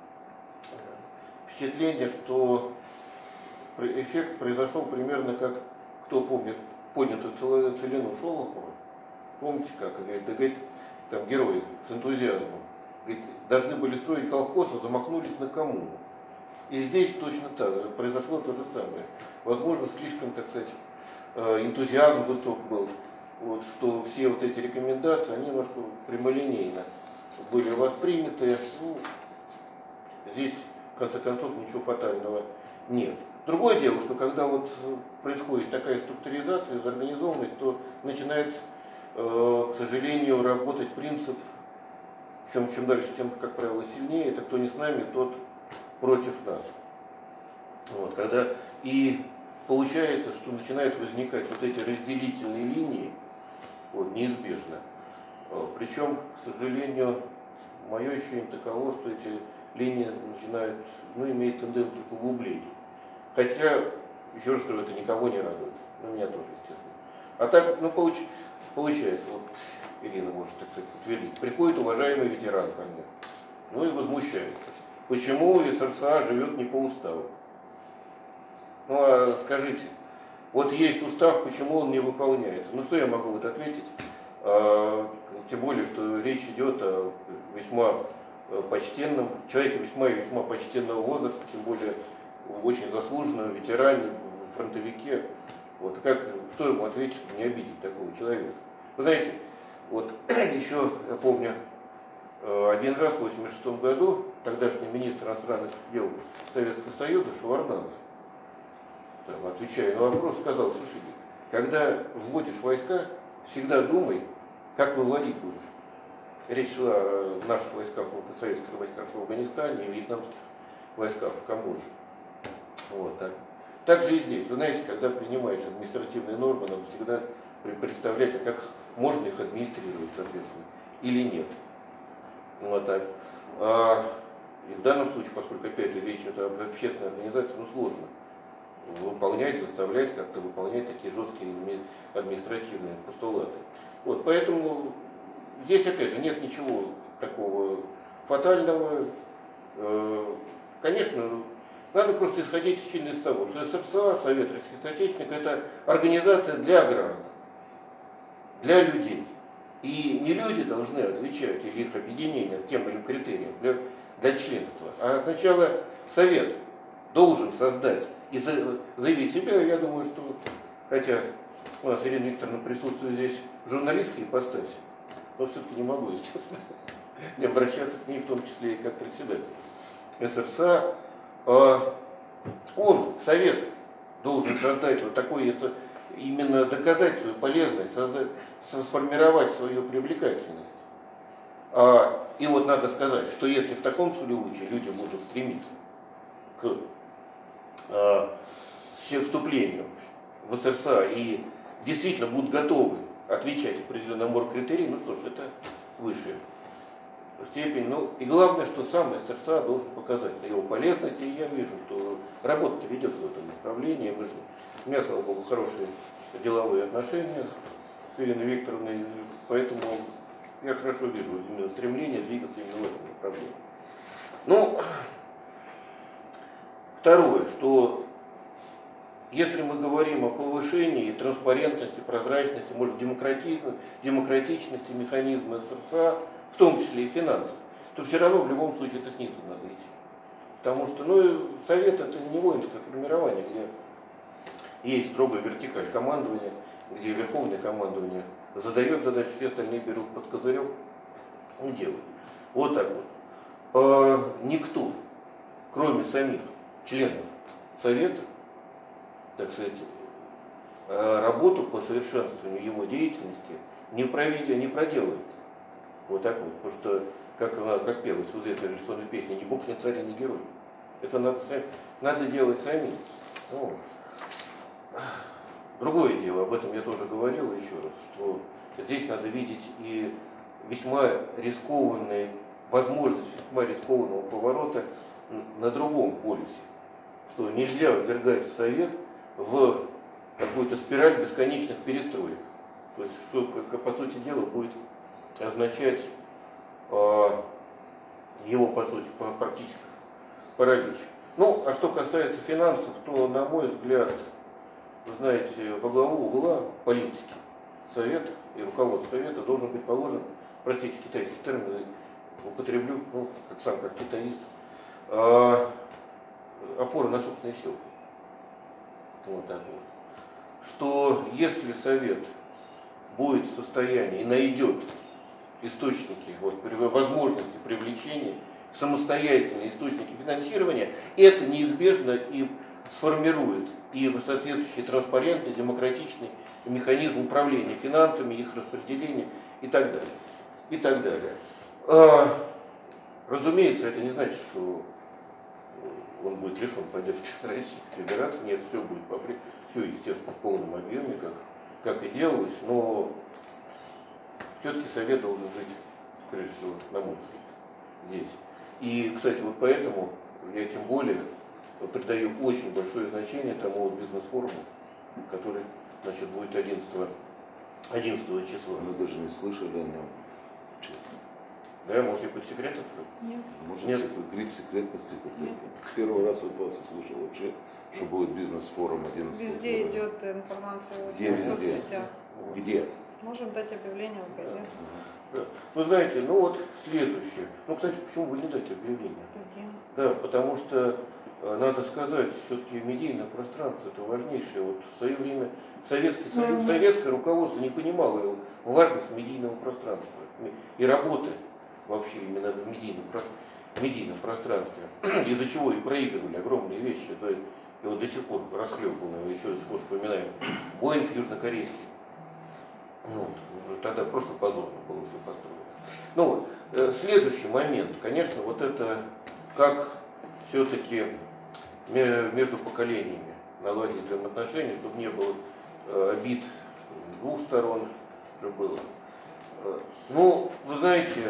впечатление, что эффект произошел примерно как, кто помнит, поднятую целину Шолохова. Помните, как? Говорит, да, говорит, там герои с энтузиазмом. Говорит, должны были строить колхоз, а замахнулись на коммуну. И здесь точно так, произошло то же самое. Возможно, слишком, так сказать, энтузиазм высок был, вот, что все вот эти рекомендации, они немножко прямолинейно были восприняты. Ну, здесь, в конце концов, ничего фатального нет. Другое дело, что когда вот происходит такая структуризация, организованность, то начинает, э, к сожалению, работать принцип, чем, чем дальше, тем, как правило, сильнее. Это кто не с нами, тот против нас. Вот, когда и получается, что начинают возникать вот эти разделительные линии, вот, неизбежно. Причем, к сожалению, мое ощущение таково, что эти линии начинают, ну, имеют тенденцию к углублению. Хотя, еще раз говорю, это никого не радует. Ну, меня тоже, естественно. А так, ну, получ, получается, вот Ирина может, так сказать, подтвердить. Приходит уважаемый ветеран ко мне, ну и возмущается. Почему СРСА живет не по уставу? Ну, а скажите, вот есть устав, почему он не выполняется? Ну, что я могу вот ответить? А, тем более, что речь идет о весьма почтенном человеке, весьма и весьма почтенного возраста, тем более очень заслуженном ветеране, фронтовике. Вот как, что ему ответить, чтобы не обидеть такого человека? Вы знаете, вот еще, я помню, один раз в восемьдесят шестом году тогдашний министр иностранных дел Советского Союза Шеварднадзе, отвечая на вопрос, сказал: слушай, когда вводишь войска, всегда думай, как выводить будешь. Речь шла о наших войсках, советских войсках в Афганистане и вьетнамских войсках в Камбодже. Вот, так. Так же и здесь. Вы знаете, когда принимаешь административные нормы, надо всегда представлять, а как можно их администрировать, соответственно, или нет. Вот так. А, и в данном случае, поскольку, опять же, речь идет об общественной организации, ну, сложно выполнять, заставлять как-то выполнять такие жесткие административные постулаты. Вот, поэтому здесь, опять же, нет ничего такого фатального. Конечно, надо просто исходить из того, что СРСА, Совет Российских Соотечественников, это организация для граждан, для людей. И не люди должны отвечать, или их объединение тем или иным критериям для, для членства, а сначала Совет должен создать и заявить себя. Я думаю, что, хотя у нас Ирина Викторовна присутствует здесь в журналистской ипостаси, но все-таки не могу, естественно, не обращаться к ней, в том числе и как председатель СРСА. Он, Совет, должен создать вот такой, именно доказать свою полезность, создать, сформировать свою привлекательность. И вот надо сказать, что если в таком случае люди будут стремиться к вступлению в СРСА и действительно будут готовы отвечать определенный набор критерий, ну что ж, это высшая степень. Ну и главное, что сам СРСА должен показать его полезность, и я вижу, что работа ведется в этом направлении. Мы же, у меня, слава богу, хорошие деловые отношения с Ириной Викторовной, поэтому я хорошо вижу именно стремление двигаться именно в этом направлении. Ну, второе, что если мы говорим о повышении транспарентности, прозрачности, может, демократичности механизма СРСА, в том числе и финансов, то все равно в любом случае это снизу надо идти. Потому что, ну, Совет — это не воинское формирование, где есть строгая вертикаль командования, где верховное командование задает задачу, все остальные берут под козырек и делают. Вот так вот. А никто, кроме самих членов Совета, так сказать, работу по совершенствованию его деятельности не, провели, не проделает. Вот так вот. Потому что, как, как пелось в известной революционной песне, ни бог, ни царь, ни герой. Это надо, надо делать самим. Ну, другое дело, об этом я тоже говорил еще раз, что здесь надо видеть и весьма рискованные возможности, весьма рискованного поворота на другом полюсе, что нельзя ввергать Совет в какую-то спираль бесконечных перестроек. То есть, что, по сути дела, будет означать э, его, по сути, практически паралич. Ну, а что касается финансов, то, на мой взгляд, вы знаете, во главу угла политики Совет и руководство Совета должен быть положен, простите, китайский термин употреблю, ну, как сам, как китаист, э, опора на собственные силы. Вот так вот. Что если Совет будет в состоянии и найдет источники, вот, возможности привлечения, самостоятельные источники финансирования, это неизбежно и сформирует и соответствующий транспарентный, демократичный механизм управления финансами, их распределения и так далее. И так далее. А, разумеется, это не значит, что он будет лишен поддержки Российской Федерации. Нет, все будет попри... все, естественно, в полном объеме, как, как и делалось, но все-таки Совет должен жить, прежде всего, на мой взгляд, здесь. И, кстати, вот поэтому я тем более придаю очень большое значение тому бизнес-форуму, который, значит, будет одиннадцатого числа. Мы даже не слышали о нем, честно. Да, может, какой-то секрет открыть? Нет. Может, Нет. гриф секретности какой-то. Первый раз от вас услышал вообще, что будет бизнес-форум одиннадцатого Везде февраля. идет информация во Где всех везде? соцсетях. Где? Можем дать объявление в газетах. Да. Вы знаете, ну вот следующее. Ну, кстати, почему бы не дать объявление? Где? Да, потому что, э, надо сказать, все-таки медийное пространство это важнейшее. Вот в свое время Советский Союз, Мгм. советское руководство не понимало важность медийного пространства и работы вообще именно в медийном, прос- медийном пространстве, из-за чего и проигрывали огромные вещи. Да, и вот до сих пор расхлебанные, еще до сих пор вспоминаем, Боинг южнокорейский. Ну, вот, тогда просто позорно было все построено. Ну вот, э, следующий момент, конечно, вот это как все-таки между поколениями наладить взаимоотношения, чтобы не было э, обид с двух сторон, чтобы было. Э, ну, вы знаете,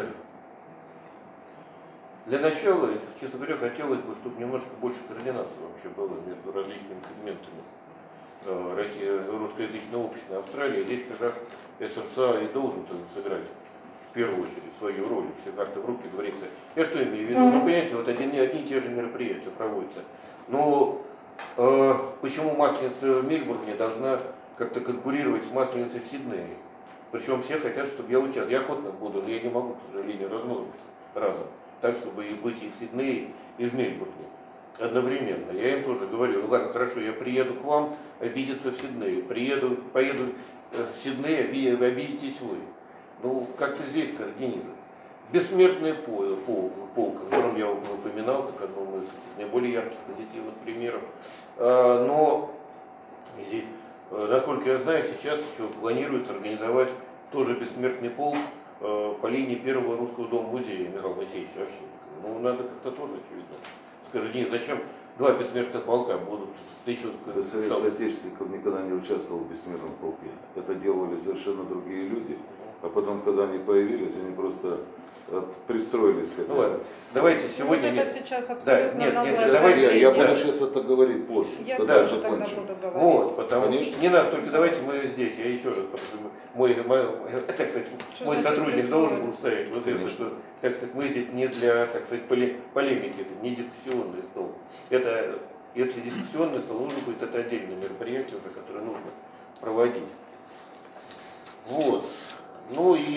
для начала, честно говоря, хотелось бы, чтобы немножко больше координации вообще было между различными сегментами э, России, русскоязычной общины Австралии. Здесь как раз СССР и должен сыграть в первую очередь свою роль, все карты в руки, говорится. Я что имею в виду? Ну, понимаете, вот одни, одни и те же мероприятия проводятся. Но э, почему масленица в Мельбурне должна как-то конкурировать с масленицей в Сиднее? Причем все хотят, чтобы я участвовал. Я охотно буду, но я не могу, к сожалению, размножиться разом. Так, чтобы и быть и в Сиднее, и в Мельбурне одновременно. Я им тоже говорю, ну ладно, хорошо, я приеду к вам обидеться в Сиднее, приеду, поеду в Сиднее, вы обидитесь вы. Ну, как-то здесь координировать. Бессмертный полк, полк, о котором я упоминал, как одном из наиболее ярких позитивных примеров. Но, насколько я знаю, сейчас еще планируется организовать тоже бессмертный полк по линии первого русского дома-музея Михаила Моисеевича Овчинникова. Ну, надо как-то тоже, очевидно, скажите, зачем два бессмертных полка будут тысячу... Совет соотечественников никогда не участвовал в бессмертном полке. Это делали совершенно другие люди. А потом, когда они появились, они просто пристроились к этому. Ну ладно, давайте сегодня... Вот это нет. сейчас абсолютно Да, нет, новое нет, давайте, я, я да. буду сейчас это говорить позже, Я когда тоже тогда закончим. буду говорить. Вот, потому Конечно. что не надо, только давайте мы здесь, я еще раз, потому что мой, мой, так сказать, Что мой значит сотрудник присвоить? должен был ставить вот это, что, так сказать, мы здесь не для, так сказать, поле, полемики, это не дискуссионный стол. Это, если дискуссионный стол нужен будет, это отдельное мероприятие уже, которое нужно проводить. Вот. Ну и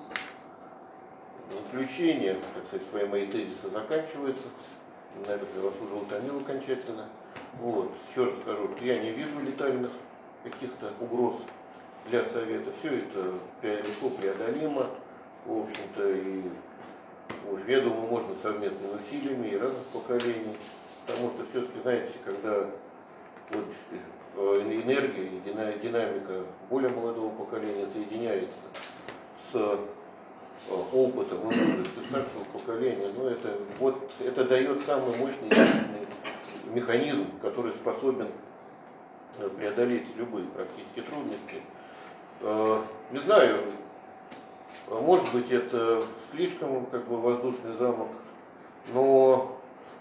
заключение, так сказать, свои мои тезисы заканчиваются. Наверное, я вас уже утомил окончательно. Вот. Еще раз скажу, что я не вижу летальных каких-то угроз для Совета. Все это легко преодолимо. В общем-то, и я думаю, можно совместными усилиями и разных поколений. Потому что все-таки, знаете, когда вот энергия и динамика более молодого поколения соединяется с опытом и мудростью старшего поколения, но это, вот, это дает самый мощный механизм, который способен преодолеть любые практически трудности. Не знаю, Может быть, это слишком как бы воздушный замок, но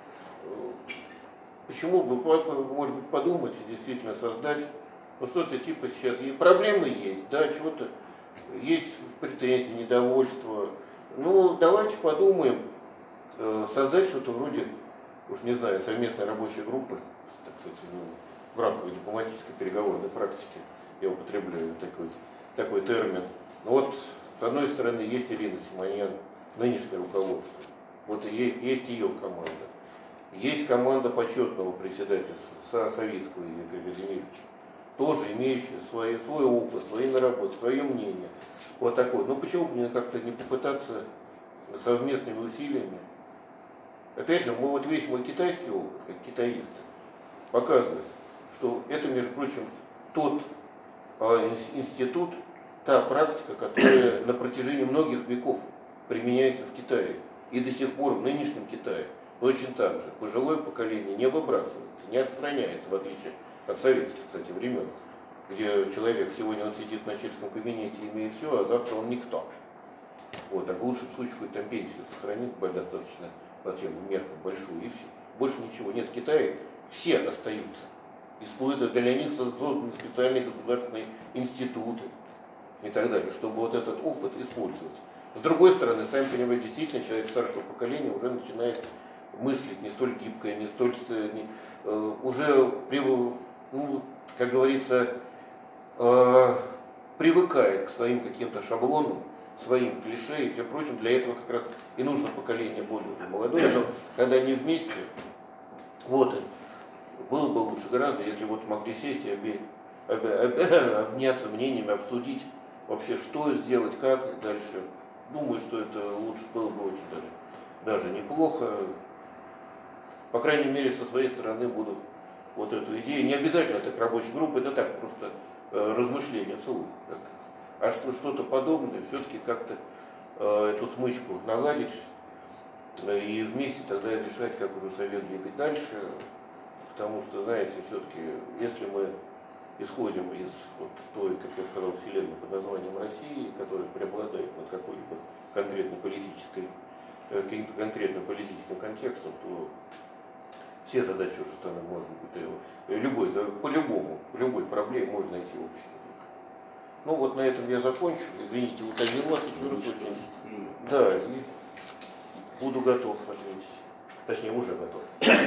почему бы, может быть, подумать и действительно создать, ну что-то типа сейчас, и проблемы есть, да, чего-то, есть претензии, недовольство. Ну, давайте подумаем, создать что-то вроде, уж не знаю, совместной рабочей группы, так сказать, ну, в рамках дипломатической переговорной практики, я употребляю такой, такой термин. Ну, вот, с одной стороны, есть Ирина Симоньян, нынешнее руководство, вот и есть ее команда. Есть команда почетного председателя Советского Игоря Казимировича, тоже имеющая свой, свой опыт, свои наработки, свое мнение. Вот такой. Ну почему бы как-то не попытаться совместными усилиями? Опять же, мы, вот весь мой китайский опыт, как китаист, показывает, что это, между прочим, тот а, институт, та практика, которая на протяжении многих веков применяется в Китае. И до сих пор в нынешнем Китае точно так же пожилое поколение не выбрасывается, не отстраняется, в отличие от советских, кстати, времен, где человек сегодня он сидит в начальском кабинете и имеет все, а завтра он никто. Вот, а в лучшем случае хоть там пенсию сохранит достаточно по тем меркам большую, и все. Больше ничего нет. В Китае все остаются. Используют для них созданы специальные государственные институты и так далее, чтобы вот этот опыт использовать. С другой стороны, сами понимаете, действительно, человек старшего поколения уже начинает мыслить не столь гибко, не столь, не, э, уже, ну, как говорится, э, привыкает к своим каким-то шаблонам, своим клише и всем прочим. Для этого как раз и нужно поколение более уже молодое, но когда они вместе, вот, было бы лучше гораздо, если вот могли сесть и обе, обе, обе, обняться мнениями, обсудить вообще, что сделать, как и дальше. Думаю, что это лучше было бы очень даже, даже неплохо. По крайней мере, со своей стороны буду вот эту идею. Не обязательно так рабочей группы, это так, просто э, размышления вслух. А что, что-то подобное, все-таки как-то э, эту смычку наладить э, и вместе тогда решать, как уже совет двигать дальше. Потому что, знаете, все-таки, если мы исходим из вот той, как я сказал, вселенной под названием России, которая преобладает над какой-либо конкретной политической, каким-то конкретным политическим контекстом, то все задачи уже страны можно быть, любой, по-любому, по любой проблеме можно найти общий язык. Ну вот на этом я закончу. Извините, утомил вас еще раз очень. Да, и буду готов ответить. Точнее, уже готов.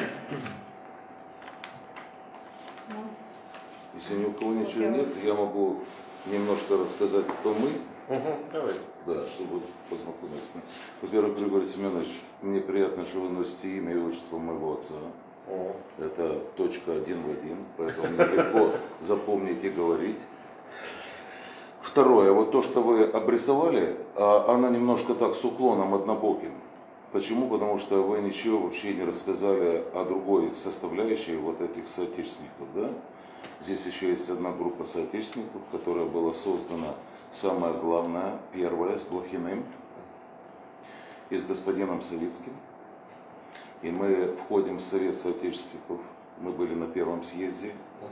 Если ни у кого ничего нет, я могу немножко рассказать, кто мы. Угу, давай. Да, чтобы познакомиться. Во-первых, Григорий Семенович, мне приятно, что вы носите имя и отчество моего отца. О. Это точка один в один, поэтому мне легко запомнить и говорить. Второе, вот то, что вы обрисовали, она немножко так с уклоном однобоким. Почему? Потому что вы ничего вообще не рассказали о другой составляющей вот этих соотечественников, да? Здесь еще есть одна группа соотечественников, которая была создана, самое главное, первая, с Блохиным и с господином Савицким. И мы входим в Совет соотечественников. Мы были на первом съезде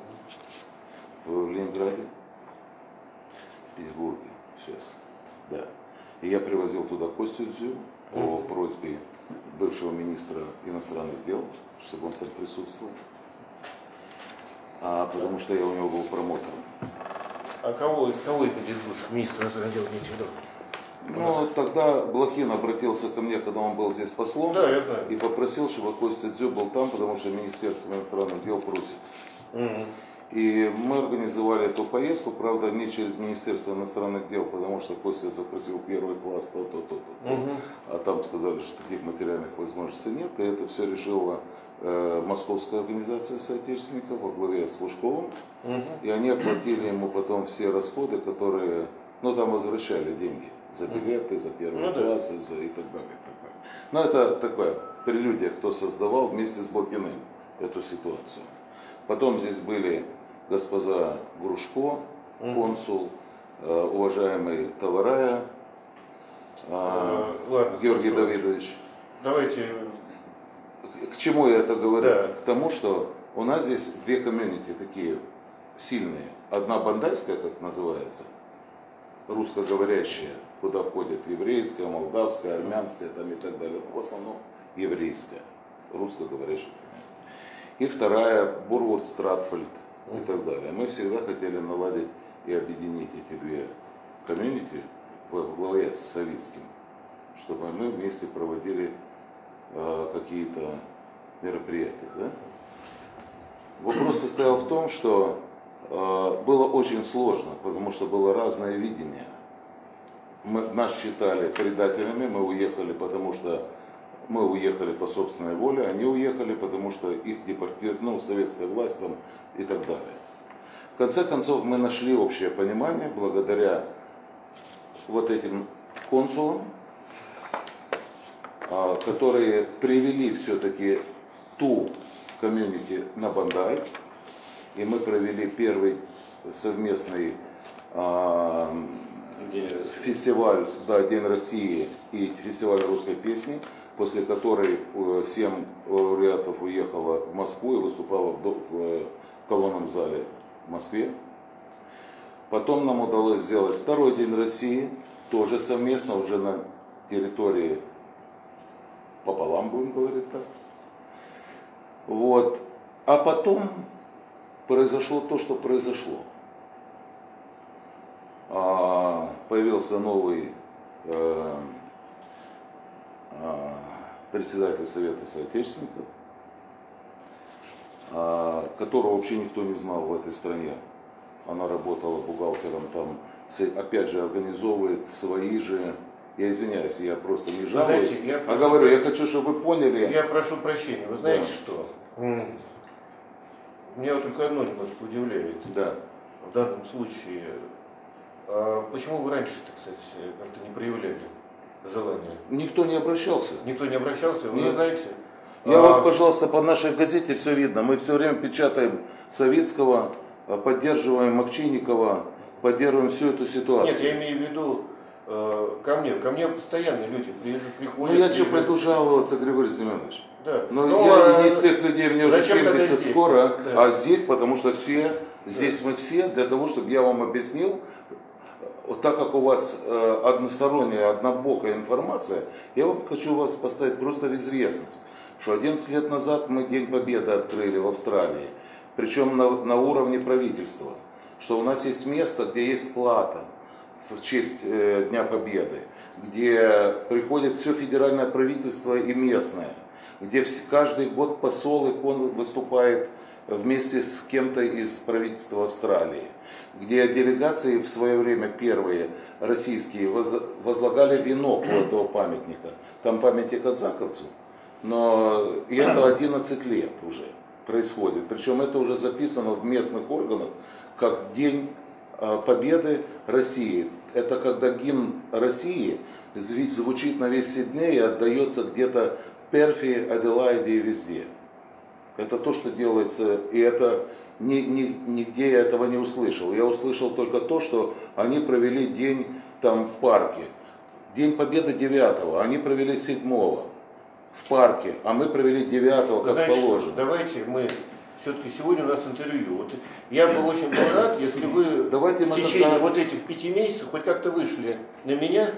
в Ленинграде, в Петербурге сейчас, да. И я привозил туда Костю Дзю по просьбе бывшего министра иностранных дел, чтобы он там присутствовал. А потому что я у него был промоутером. А кого, кого это из бывших министров иностранных дел имеете в виду? Ну, тогда Блохин обратился ко мне, когда он был здесь послом, да, я знаю. И попросил, чтобы Костя Дзю был там, потому что Министерство иностранных дел просит. Угу. И мы организовали эту поездку, правда, не через Министерство иностранных дел, потому что Костя запросил первый класс, то, то, то, то. Угу. А там сказали, что таких материальных возможностей нет, и это все решила э, Московская организация соотечественников во главе с Лужковым. Угу. И они оплатили ему потом все расходы, которые, ну, там возвращали деньги за билеты, за первые ну, классы, да. за и так далее, и так далее. Но это такая прелюдия, кто создавал вместе с Блохиным эту ситуацию. Потом здесь были госпожа Грушко, консул, э, уважаемый Таварая, э, а, ладно, Георгий хорошо. Давидович. Давайте. К чему я это говорю? Да. К тому, что у нас здесь две комьюнити такие сильные. Одна бандайская, как называется, русскоговорящая, куда входит еврейская, молдавская, армянская там, и так далее. В основном еврейская, русскоговорящая. И вторая Бурвард, Стратфольд и так далее. Мы всегда хотели наладить и объединить эти две комьюнити во главе с Савицким, чтобы мы вместе проводили э, какие-то мероприятия. Да? Вопрос состоял в том, что э, было очень сложно, потому что было разное видение. Мы, нас считали предателями, мы уехали, потому что мы уехали по собственной воле, они уехали, потому что их депортировали, ну, советская власть там и так далее. В конце концов, мы нашли общее понимание благодаря вот этим консулам, э, которые привели все-таки ту комьюнити на Бандай, и мы провели первый совместный э, фестиваль, да, День России и фестиваль русской песни, после которой э, семь лауреатов уехало в Москву и выступало в, в колонном зале в Москве. Потом нам удалось сделать второй День России, тоже совместно, уже на территории пополам, будем говорить так. Вот. А потом произошло то, что произошло. А, появился новый э, э, председатель Совета соотечественников, э, которого вообще никто не знал в этой стране. Она работала бухгалтером там, опять же, организовывает свои же. Я извиняюсь, я просто не жалуюсь, знаете, я а прошу, говорю, я хочу, чтобы вы поняли. Я прошу прощения, вы знаете, да. Что? Меня вот только одно немножко удивляет. Да. В данном случае, а почему вы раньше-то, кстати, как-то не проявляли желания? Никто не обращался. Никто не обращался, вы Нет. знаете? Я а... вот, пожалуйста, по нашей газете все видно. Мы все время печатаем Савицкого, поддерживаем Овчинникова, поддерживаем всю эту ситуацию. Нет, я имею в виду ко мне. Ко мне постоянно люди приходят. Ну я что, пойду жаловаться, Григорий Семенович? Да. Но ну, я а... не из тех людей, мне уже семьдесят скоро, да. А здесь, потому что все, здесь да. Мы все, для того, чтобы я вам объяснил, так как у вас э, односторонняя, однобокая информация, я вам хочу вас поставить просто в известность, что одиннадцать лет назад мы День Победы открыли в Австралии, причем на, на уровне правительства, что у нас есть место, где есть плата в честь э, Дня Победы, где приходит все федеральное правительство и местное, где в, каждый год посол икон выступает вместе с кем-то из правительства Австралии, где делегации в свое время первые российские возлагали венок у этого памятника. Там памятник казаковцу, но это одиннадцать лет уже происходит. Причем это уже записано в местных органах как День Победы России. Это когда гимн России звучит на весь Сидней и отдается где-то в Перфе, Аделаиде и везде. Это то, что делается, и это ни, ни, нигде я этого не услышал. Я услышал только то, что они провели день там в парке. День Победы девятого, они провели седьмого в парке, а мы провели девятого, как Знаете, положено. Что? Давайте мы, все-таки сегодня у нас интервью. Вот я был очень рад, если вы Давайте в течение тогда... вот этих пяти месяцев хоть как-то вышли на меня.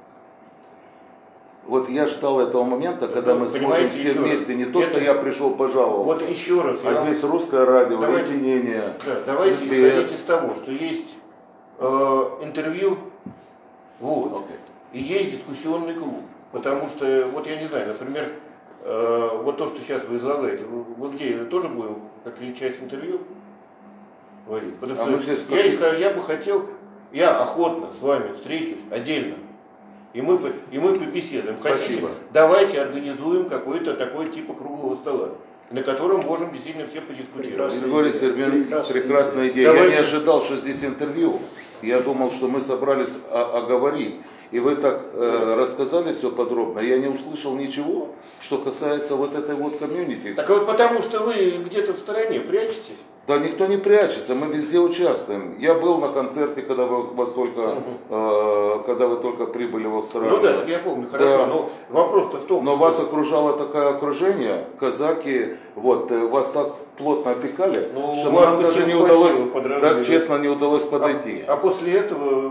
Вот я ждал этого момента, когда ну, мы сможем все вместе, не то, это... что я пришел пожаловаться, вот еще раз, а здесь русское радио, давайте, объединение. Да, давайте исходить из того, что есть э, интервью, вот, okay. И есть дискуссионный клуб. Потому что, вот я не знаю, например, э, вот то, что сейчас вы излагаете, вот где я тоже будем как часть интервью говорить. Потому а что я, я, я бы хотел, я охотно с вами встречусь отдельно. И мы, и мы побеседуем. Хотите, давайте организуем какой-то такой типа круглого стола, на котором можем действительно все подискутировать. Григорий Сергеевич, прекрасная идея. Давайте. Я не ожидал, что здесь интервью. Я думал, что мы собрались оговорить. И вы так э, рассказали все подробно, я не услышал ничего, что касается вот этой вот комьюнити. Так вот потому что вы где-то в стороне прячетесь. Да никто не прячется, мы везде участвуем. Я был на концерте, когда вы, вас только, угу. э, когда вы только прибыли в Австралию. Ну да, так я помню, хорошо, да. Но вопрос-то в том, но что... вас окружало такое окружение, казаки, вот, вас так плотно опекали, ну, что нам даже не удалось, да, честно, не удалось подойти. А, а после этого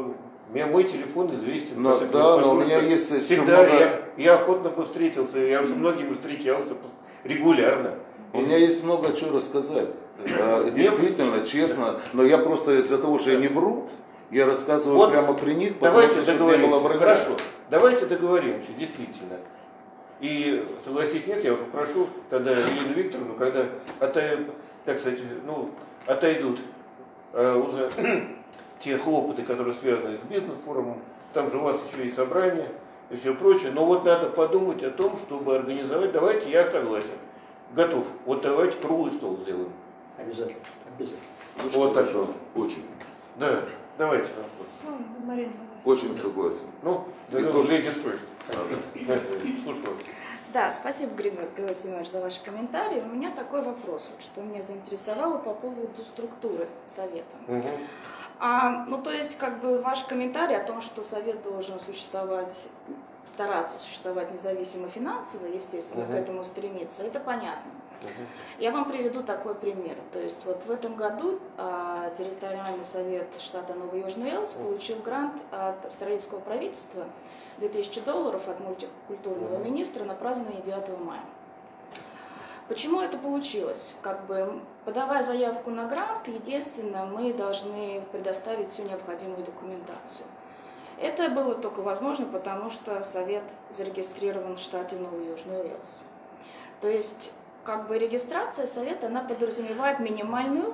меня мой телефон известен. Но, да, но у меня есть всегда много... я, я охотно бы встретился, я с многими встречался регулярно. У меня есть много чего рассказать. Действительно, честно, но я просто из-за того, что я не вру, я рассказываю вот прямо при них, потому давайте что чтобы не было врага. Хорошо, давайте договоримся, действительно. И согласитесь, нет, я вот попрошу тогда Елену Викторовну, когда отай, так сказать, ну, отойдут э, уже те хлопоты, которые связаны с бизнес-форумом, там же у вас еще и собрание и все прочее, но вот надо подумать о том, чтобы организовать, давайте, я согласен, готов, вот давайте круглый стол сделаем. Обязательно, обязательно. Ну, вот так вот. Очень. Да, давайте. Ну, Марина. Очень согласен. Ну, ladies first. Слушаю вас. Да, спасибо, Григорий Семенович, за ваши комментарии. У меня такой вопрос, что меня заинтересовало по поводу структуры совета. Угу. А, ну, то есть, как бы, ваш комментарий о том, что совет должен существовать, стараться существовать независимо финансово, естественно, угу. к этому стремиться, это понятно. Угу. Я вам приведу такой пример. То есть, вот в этом году а, территориальный совет штата Новый Южный Уэльс угу. получил грант от австралийского правительства две тысячи долларов от мультикультурного угу. министра на празднование девятого мая. Почему это получилось? Как бы, подавая заявку на грант, единственно, мы должны предоставить всю необходимую документацию. Это было только возможно, потому что совет зарегистрирован в штате Новый Южный Уэльс. То есть, как бы, регистрация совета, она подразумевает минимальную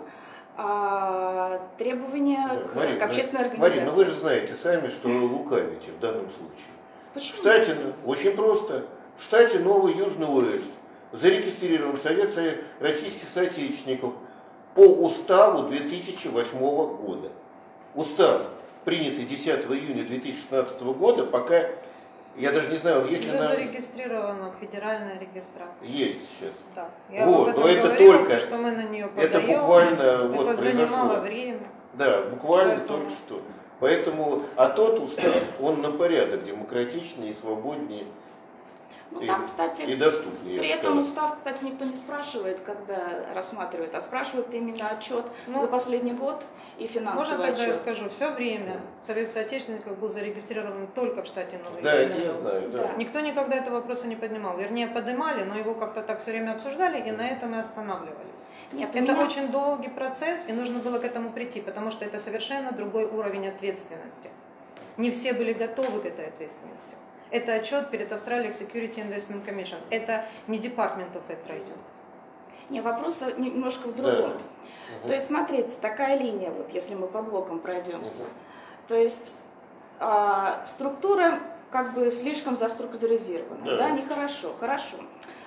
а, требования да, к, Марина, к общественной организации. Марина, ну вы же знаете сами, что вы лукавите в данном случае. Почему? В штате, очень просто, в штате Новый Южный Уэльс зарегистрирован Совет российских соотечественников по уставу две тысячи восьмого года. Устав, принятый десятого июня две тысячи шестнадцатого года, пока, я даже не знаю, он есть ли уже на... зарегистрирована федеральная регистрация. Есть сейчас. Да. Я вот, об этом но это говорила, только, что мы на нее подаем, это буквально это вот занимало время. Да, буквально Поэтому... только что. Поэтому, а тот устав, он на порядок демократичнее, свободнее. Ну, И, там, кстати, и доступнее. При этом устав, кстати, никто не спрашивает, когда рассматривает, а спрашивают именно отчет ну, за последний год и финансовый можно отчет. Можно тогда я скажу, все время Совет соотечественников был зарегистрирован только в штате Новый Южный. Да, это я знаю, да. Да. Никто никогда этого вопроса не поднимал. Вернее, поднимали, но его как-то так все время обсуждали, и на этом и останавливались. Нет, это меня... очень долгий процесс, и нужно было к этому прийти, потому что это совершенно другой уровень ответственности. Не все были готовы к этой ответственности. Это отчет перед Australian Security Investment Commission. Это не Department of Fair Trading. Не, вопрос немножко в другом. Да. То есть, смотрите, такая линия, вот, если мы по блокам пройдемся. Угу. То есть, а, структура как бы слишком заструктуризирована. Да, да нехорошо, хорошо.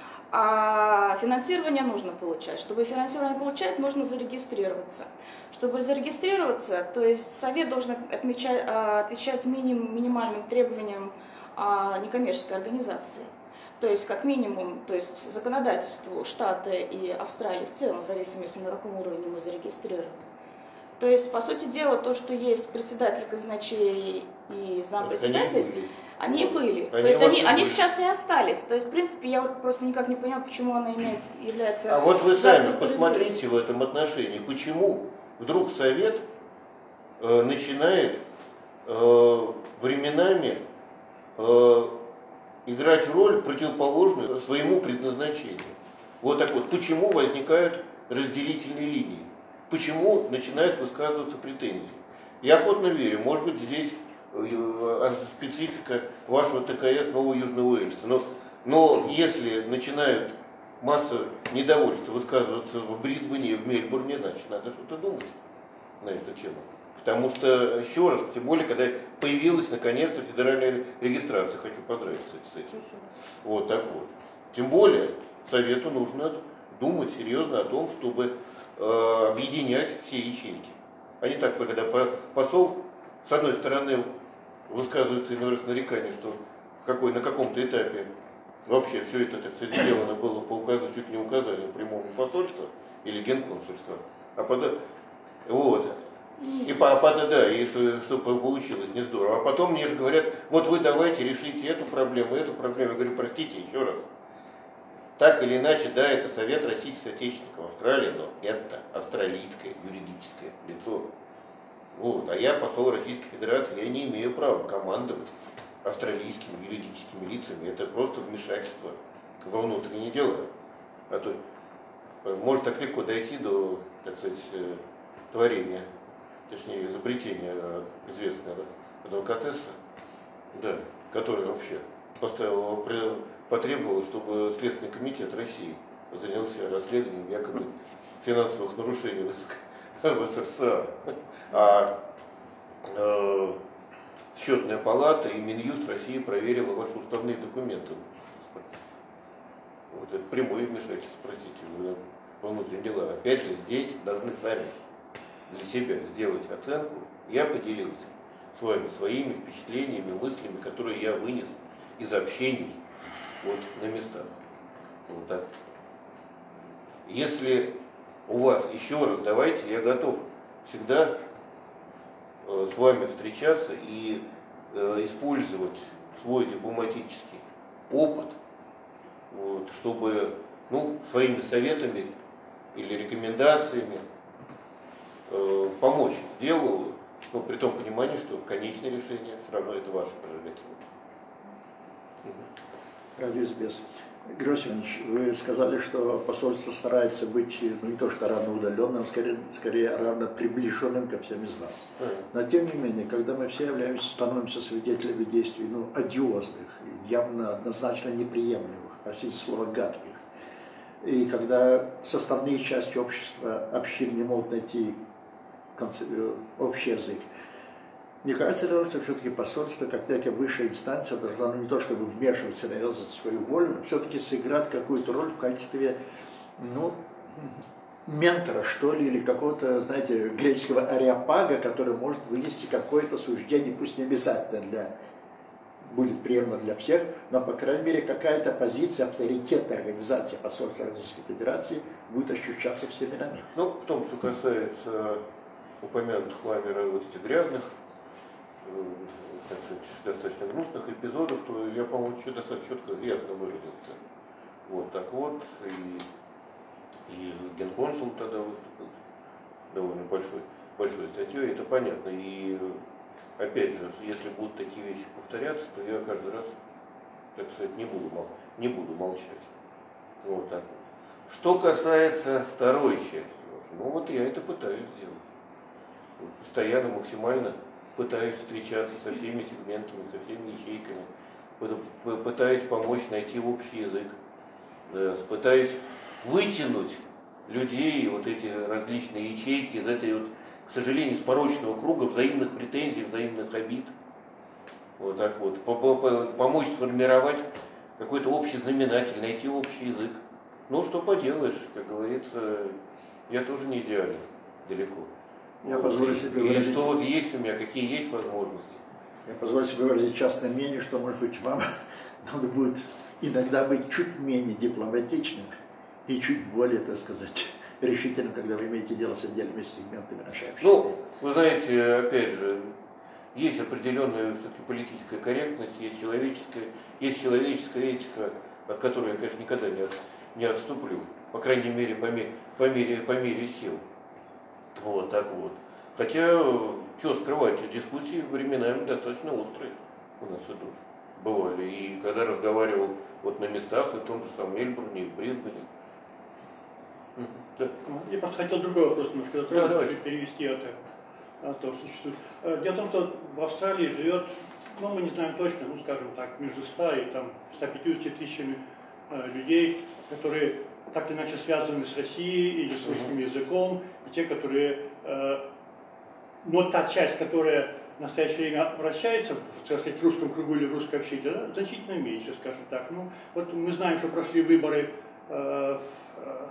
А финансирование нужно получать. Чтобы финансирование получать, нужно зарегистрироваться. Чтобы зарегистрироваться, то есть совет должен отмечать, отвечать миним, минимальным требованиям некоммерческой организации. То есть, как минимум, то есть законодательству штата и Австралии в целом, в зависимости на каком уровне мы зарегистрированы. То есть, по сути дела, то, что есть председатель казначей и зампредседатель, они были. Они то есть они, они сейчас и остались. То есть, в принципе, я вот просто никак не поняла, почему она имеется, является... А вот вы сами посмотрите в этом отношении, почему вдруг совет э, начинает э, временами э, играть роль противоположную своему предназначению. Вот так вот, почему возникают разделительные линии? Почему начинают высказываться претензии? Я охотно верю, может быть, здесь специфика вашего ТКС Нового Южного Уэльса. Но, но если начинают масса недовольства высказываться в Брисбене и в Мельбурне, значит, надо что-то думать на эту тему. Потому что, еще раз, тем более, когда появилась наконец-то федеральная регистрация, хочу поздравить, кстати, с этим. Вот так вот. Тем более, Совету нужно думать серьезно о том, чтобы э, объединять все ячейки. А не так, когда посол, с одной стороны, высказывается иной раз нарекание, что какой, на каком-то этапе вообще все это, так сказать, сделано было по указанию, чуть не указанию прямого посольства или генконсульства. А под... Вот. И по, по, да, и что, что получилось не здорово. А потом мне же говорят, вот вы давайте решите эту проблему, эту проблему. Я говорю, простите, еще раз. Так или иначе, да, это Совет российских соотечественников Австралии, но это австралийское юридическое лицо. Вот. А я посол Российской Федерации, я не имею права командовать австралийскими юридическими лицами. Это просто вмешательство во внутренние дела. А то может так легко дойти до, так сказать, творения, точнее, изобретения известного адвокатессы, да, которая вообще поставила, потребовала, чтобы Следственный комитет России занялся расследованием якобы финансовых нарушений в СССР. А э, Счетная палата и Минюст России проверила ваши уставные документы. Вот это прямое вмешательство, простите, во внутренние дела. Опять же, здесь должны сами для себя сделать оценку. Я поделился с вами своими впечатлениями, мыслями, которые я вынес из общений вот на местах. Вот так. Если у вас еще раз, давайте, я готов всегда э, с вами встречаться и э, использовать свой дипломатический опыт, вот, чтобы, ну, своими советами или рекомендациями э, помочь делу, но при том понимании, что конечное решение все равно это ваше прерогатива. Радиосбес. Григорий Семенович, вы сказали, что посольство старается быть, ну, не то что равноудаленным, скорее, скорее равно приближенным ко всем из нас. Но тем не менее, когда мы все являемся, становимся свидетелями действий, ну, одиозных, явно однозначно неприемлемых, простите слово, гадких, и когда составные части общества, общин не могут найти общий язык, мне кажется, что все-таки посольство, как некая высшая инстанция, должна, ну, не то чтобы вмешиваться, навязывать свою волю, но все-таки сыграть какую-то роль в качестве, ну, ментора, что ли, или какого-то, знаете, греческого ареопага, который может вынести какое-то суждение, пусть не обязательно для, будет приемлемо для всех, но, по крайней мере, какая-то позиция авторитетной организации посольства Российской Федерации будет ощущаться всеми нами. Ну, в том, что касается упомянутых вами вот этих грязных, так сказать, достаточно грустных эпизодов, то я, по-моему, что достаточно четко и ясно выразился. Вот так вот, и, и генконсул тогда выступил довольно большой, большой статьей, это понятно. И опять же, если будут такие вещи повторяться, то я каждый раз, так сказать, не буду, не буду молчать. Вот так вот. Что касается второй части, ну вот я это пытаюсь сделать. Постоянно, максимально пытаюсь встречаться со всеми сегментами, со всеми ячейками, пытаюсь помочь найти общий язык, пытаюсь вытянуть людей, вот эти различные ячейки из этой, вот, к сожалению, из порочного круга взаимных претензий, взаимных обид. Вот так вот. Помочь сформировать какой-то общий знаменатель, найти общий язык. Ну, что поделаешь, как говорится, я тоже не идеален далеко. Я позволю себе выразить... И что вот есть у меня, какие есть возможности. Я позволю себе выразить частное мнение, что, может быть, вам надо будет иногда быть чуть менее дипломатичным и чуть более, так сказать, решительным, когда вы имеете дело с отдельными сегментами нашей общины. Ну, вы знаете, опять же, есть определенная все-таки политическая корректность, есть человеческая, есть человеческая этика, от которой я, конечно, никогда не, от, не отступлю. По крайней мере, по, мере, по, мере, по мере сил. Вот так вот. Хотя, что скрывать, дискуссии временами достаточно острые у нас идут. Бывали. И когда разговаривал вот на местах, и в том же самом Мельбурне, и в Брисбене. Да. Я просто хотел другой вопрос немножко да, перевести от, от того, что существует. Дело в том, что в Австралии живет, ну мы не знаем точно, ну скажем так, между ста и там, ста пятьюдесятью тысячами э, людей, которые так или иначе связаны с Россией или с русским языком, и те, которые, э, но та часть, которая в настоящее время вращается в, так сказать, в русском кругу или в русской общине, да, значительно меньше, скажем так. Ну, вот мы знаем, что прошли выборы э, в, э,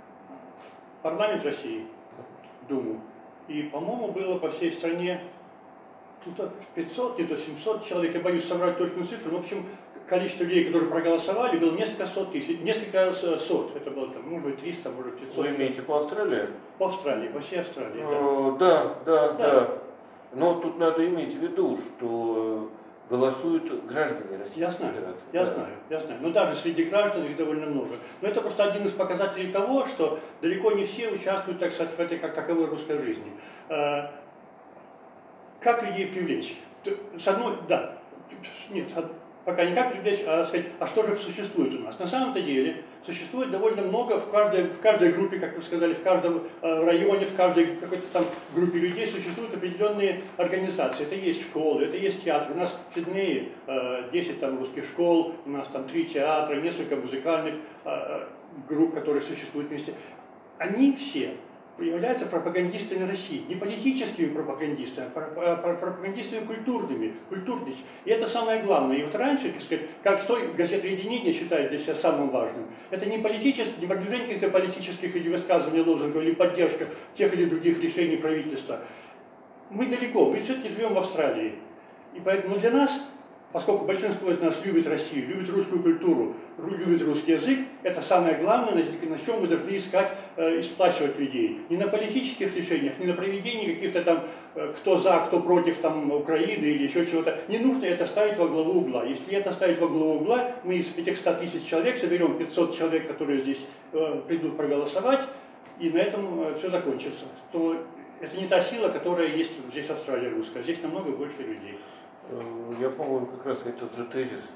в парламент России, в Думу, и, по-моему, было по всей стране ну, пятьсот, где-то семьсот человек, я боюсь собрать точную цифру, но, в общем, количество людей, которые проголосовали, было несколько сот тысяч, несколько сот, это было там, может быть, триста, может быть, пятьсот. Вы имеете по Австралии? По Австралии, по всей Австралии, да. Да, да, да, да. Но тут надо иметь в виду, что голосуют граждане Российской я знаю, Федерации. Я да. знаю, я знаю. Но даже среди граждан их довольно много. Но это просто один из показателей того, что далеко не все участвуют, так сказать, в этой как таковой русской жизни. как людей привлечь? С одной, да, нет, пока не как привлечь, а сказать, а что же существует у нас? На самом-то деле существует довольно много в каждой, в каждой группе, как вы сказали, в каждом э, районе, в каждой какой-то там группе людей существуют определенные организации. Это есть школы, это есть театры. У нас в Сиднее э, десять там русских школ, у нас там три театра, несколько музыкальных э, групп, которые существуют вместе. Они все являются пропагандистами России, не политическими пропагандистами, а пропагандистами культурными, культурными. И это самое главное. И вот раньше, так сказать, как что газета «Единение» считает для себя самым важным, это не политическое, не продвижение каких-то политических или высказываний лозунгов, или поддержка тех или других решений правительства. Мы далеко, мы все-таки живем в Австралии. И поэтому для нас, поскольку большинство из нас любит Россию, любит русскую культуру, любит русский язык, это самое главное, на чем мы должны искать э, и сплачивать людей. Не на политических решениях, не на проведении каких-то там, э, кто за, кто против там, Украины или еще чего-то. Не нужно это ставить во главу угла. Если это ставить во главу угла, мы из этих ста тысяч человек соберем пятьсот человек, которые здесь э, придут проголосовать, и на этом э, все закончится. То это не та сила, которая есть здесь в Австралии русская. Здесь намного больше людей. Я, по-моему, как раз этот же тезис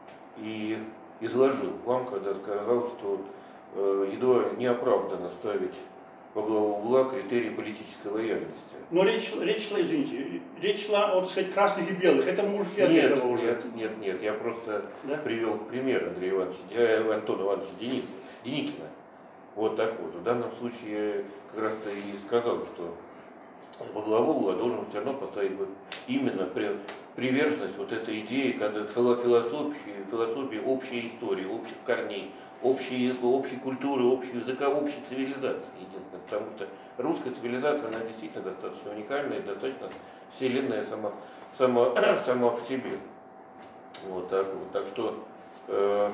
и изложил вам, когда сказал, что э, едва неоправданно ставить во главу угла критерии политической лояльности. Но речь, речь шла, извините, речь шла о, так сказать, красных и белых. Это мы ушли от нет, этого уже. Нет, нет, нет, я просто да? привел пример Андрея Ивановича, э, Антона Ивановича Денис, Деникина. Вот так вот. В данном случае я как раз-то и сказал, что во главу угла должен все равно поставить вот именно при, приверженность вот этой идеи, когда философии, философии общей истории, общих корней, общей, общей культуры, общего языка, общей цивилизации. Единственное, потому что русская цивилизация, она действительно достаточно уникальная, достаточно вселенная сама, сама, сама в себе. Вот так вот. Так что э,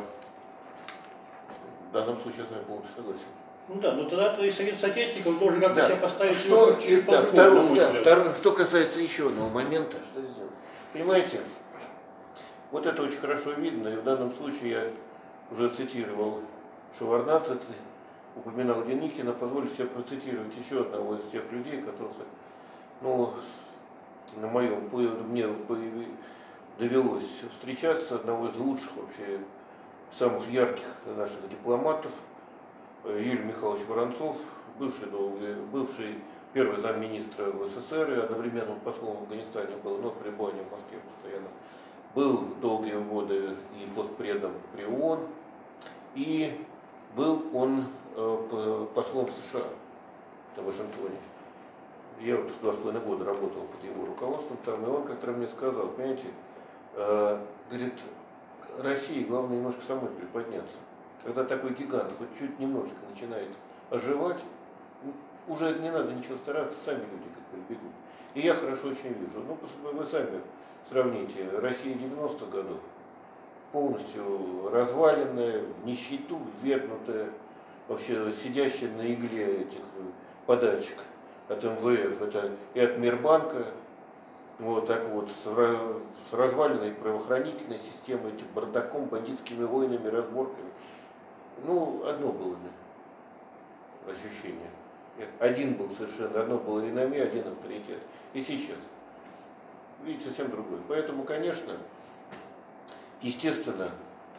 в данном случае я с вами полностью согласен. Ну да, но тогда то есть Совет Соотечественников должен как-то да. себя поставить. Что, и, да, второе, да, второе, что касается еще одного момента, что сделать. Понимаете, вот это очень хорошо видно, и в данном случае я уже цитировал Шеварднадзе, упоминал Деникина, позволю себе процитировать еще одного из тех людей, которых, ну, на моем, мне довелось встречаться, одного из лучших вообще, самых ярких наших дипломатов, Юрий Михайлович Воронцов, бывший, долгий, бывший первый замминистра в СССР, и одновременно послом в Афганистане был, но пребывание в Москве постоянно. Был долгие годы и постпредом при ООН, и был он э, послом в США, в Вашингтоне. Я вот два с половиной года работал под его руководством там, и он как-то мне сказал, понимаете, э, говорит, России главное немножко самой приподняться. Когда такой гигант хоть чуть немножко начинает оживать, уже не надо ничего стараться, сами люди как прибегут. И я хорошо очень вижу. Ну, вы сами сравните, Россия девяностых годов, полностью разваленная, в нищету ввергнутая, вообще сидящая на игле этих подачек от эм вэ эф, это и от Мирбанка, вот так вот, с разваленной правоохранительной системой, этим бардаком, бандитскими войнами, разборками. Ну, одно было ощущение. Один был совершенно, одно было реноме, один авторитет. И сейчас, видите, совсем другой. Поэтому, конечно, естественно,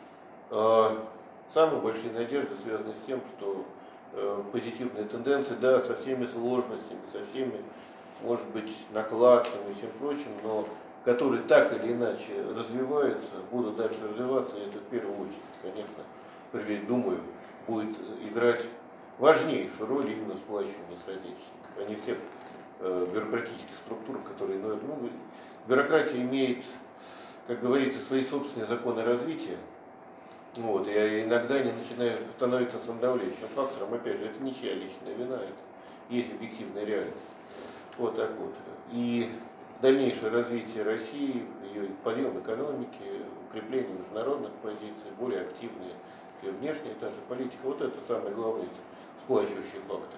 самые большие надежды связаны с тем, что позитивные тенденции, да, со всеми сложностями, со всеми, может быть, накладками и всем прочим, но которые так или иначе развиваются, будут дальше развиваться, и это в первую очередь, конечно, думаю, будет играть важнейшую роль именно сплачивания соотечественников, а не всех э, бюрократических структур, которые, ну, ну, бюрократия имеет, как говорится, свои собственные законы развития, вот, и иногда они начинают становиться самодавляющим фактором, опять же, это ничья личная вина, это есть объективная реальность, вот так вот, и дальнейшее развитие России, ее подъем экономики, укрепление международных позиций, более активные внешняя та же политика, вот это самый главный сплачивающий фактор.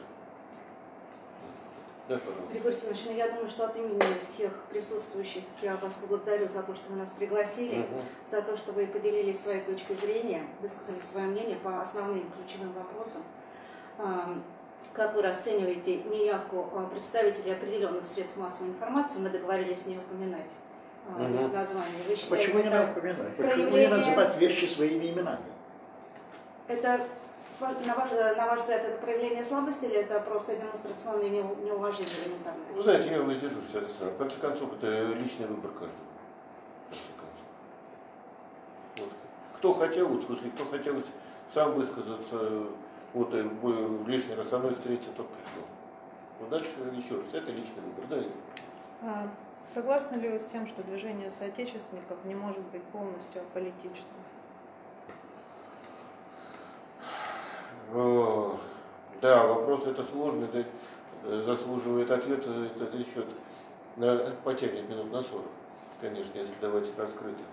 Да, пожалуйста. Григорий Семенович, ну, я думаю, что от имени всех присутствующих я вас благодарю за то, что вы нас пригласили, угу. за то, что вы поделились своей точкой зрения, высказали свое мнение по основным ключевым вопросам. как вы расцениваете неявку представителей определенных средств массовой информации, мы договорились не упоминать угу. их название. Вы считаете, Почему не надо упоминать? Почему не называть вещи своими именами? Это, на ваш, на ваш взгляд, это проявление слабости или это просто демонстрационное неуважение элементарное? Вы знаете, я воздержусь. В конце концов, это личный выбор каждого. В конце концов. Вот. Кто хотел услышать, кто хотел сам высказаться, вот лишний раз со мной встретиться, тот пришел. Но дальше еще раз, это личный выбор. Да? А, согласны ли вы с тем, что движение соотечественников не может быть полностью аполитичным? О, да, вопрос это сложный, то есть заслуживает ответа, это еще потянет минут на сорок, конечно, если давать это раскрыто.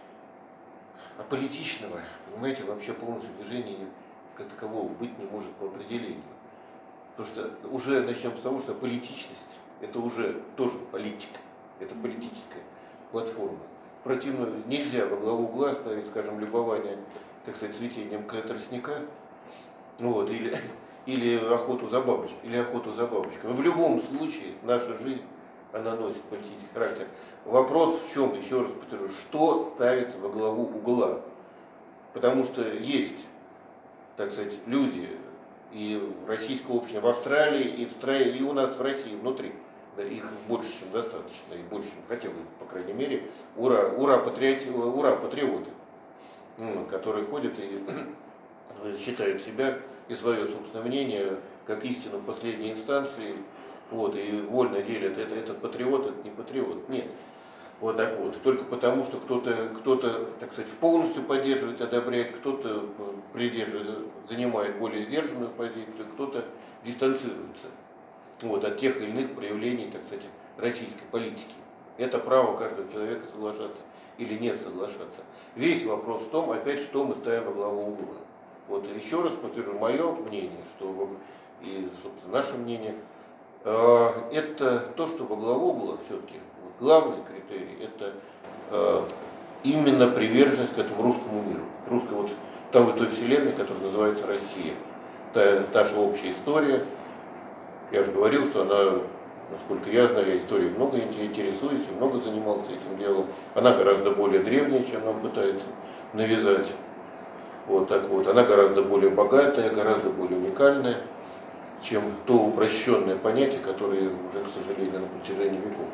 А политичного, понимаете, вообще полностью движения как такового быть не может по определению. Потому что уже начнем с того, что политичность это уже тоже политика, это политическая платформа. Противно нельзя во главу угла ставить, скажем, любование, так сказать, цветением тростника, ну вот, или, или охоту за бабочкой, или охоту за бабочкой. В любом случае наша жизнь, она носит политический характер. Вопрос в чем, еще раз повторю, что ставится во главу угла. Потому что есть, так сказать, люди и российское общество в Австралии, и, в Австралии, и у нас в России внутри. Да, их больше, чем достаточно, и больше, чем хотел бы, по крайней мере, ура, ура, патриоти, ура патриоты, ну, которые ходят и считают себя и свое собственное мнение как истину в последней инстанции, вот, и вольно делят, это, этот патриот, это не патриот. Нет. Вот так вот. Только потому, что кто-то, кто-то, так сказать, полностью поддерживает, одобряет, кто-то придерживает, занимает более сдержанную позицию, кто-то дистанцируется вот, от тех или иных проявлений, так сказать, российской политики. Это право каждого человека соглашаться или не соглашаться. Весь вопрос в том, опять, что мы ставим во главу угла. Вот еще раз повторю, мое мнение, что и, собственно, наше мнение, э, это то, что во главу угла все-таки вот, главный критерий, это э, именно приверженность к этому русскому миру. Русской вот там в той вселенной, которая называется Россия. Это наша общая история. Я же говорил, что она, насколько я знаю, я историей много интересуюсь и много занимался этим делом. Она гораздо более древняя, чем нам пытаются навязать. Вот так вот. Она гораздо более богатая, гораздо более уникальная, чем то упрощенное понятие, которое уже, к сожалению, на протяжении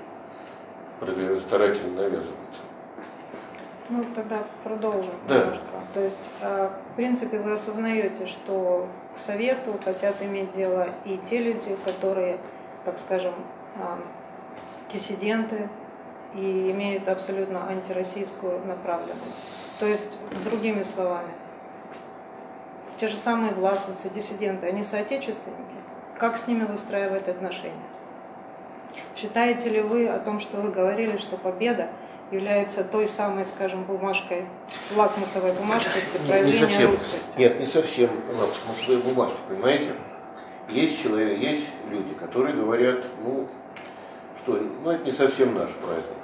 веков старательно навязывается. Ну, тогда продолжим да. немножко. То есть, в принципе, вы осознаете, что к Совету хотят иметь дело и те люди, которые, так скажем, диссиденты и имеют абсолютно антироссийскую направленность. То есть, другими словами, те же самые власовцы, диссиденты, они соотечественники. Как с ними выстраивать отношения? Считаете ли вы о том, что вы говорили, что победа является той самой, скажем, бумажкой, лакмусовой бумажкой проявления русскости? Нет, не совсем лакмусовой бумажкой, понимаете? Есть человек, есть люди, которые говорят, ну, что, ну, это не совсем наш праздник.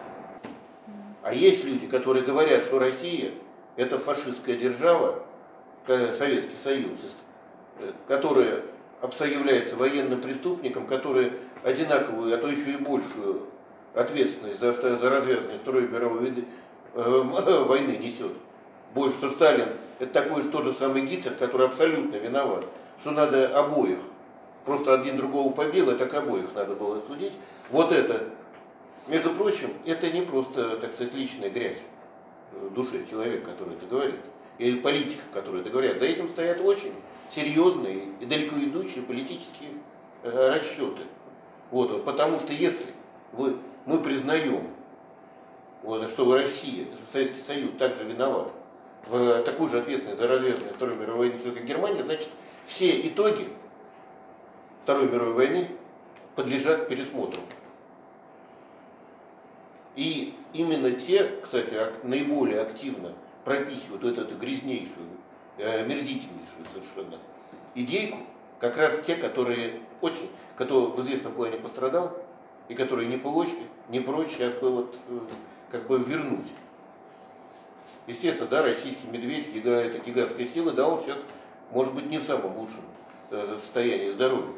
А есть люди, которые говорят, что Россия – это фашистская держава, Советский Союз, который является военным преступником, который одинаковую, а то еще и большую ответственность за, за развязывание Второй мировой э, войны несет. Больше, что Сталин это такой же тот же самый Гитлер, который абсолютно виноват, что надо обоих, просто один другого побил, а так обоих надо было судить. Вот это, между прочим, это не просто, так сказать, личная грязь в душе человека, который это говорит. И политиков, которые это говорят. За этим стоят очень серьезные и далеко идущие политические э, расчеты. Вот, вот, потому что если вы, мы признаем, вот, что Россия, что Советский Союз также виноват в такую же ответственность за развязывание Второй мировой войны, как Германия, значит все итоги Второй мировой войны подлежат пересмотру. И именно те, кстати, наиболее активно пропихивают вот эту грязнейшую, омерзительнейшую совершенно идейку, как раз те, которые очень, кто в известном плане пострадал, и которые не прочь, не прочь сейчас бы вот, как бы вернуть. Естественно, да, российский медведь, это гигантская сила, да, он сейчас, может быть, не в самом лучшем состояние здоровья.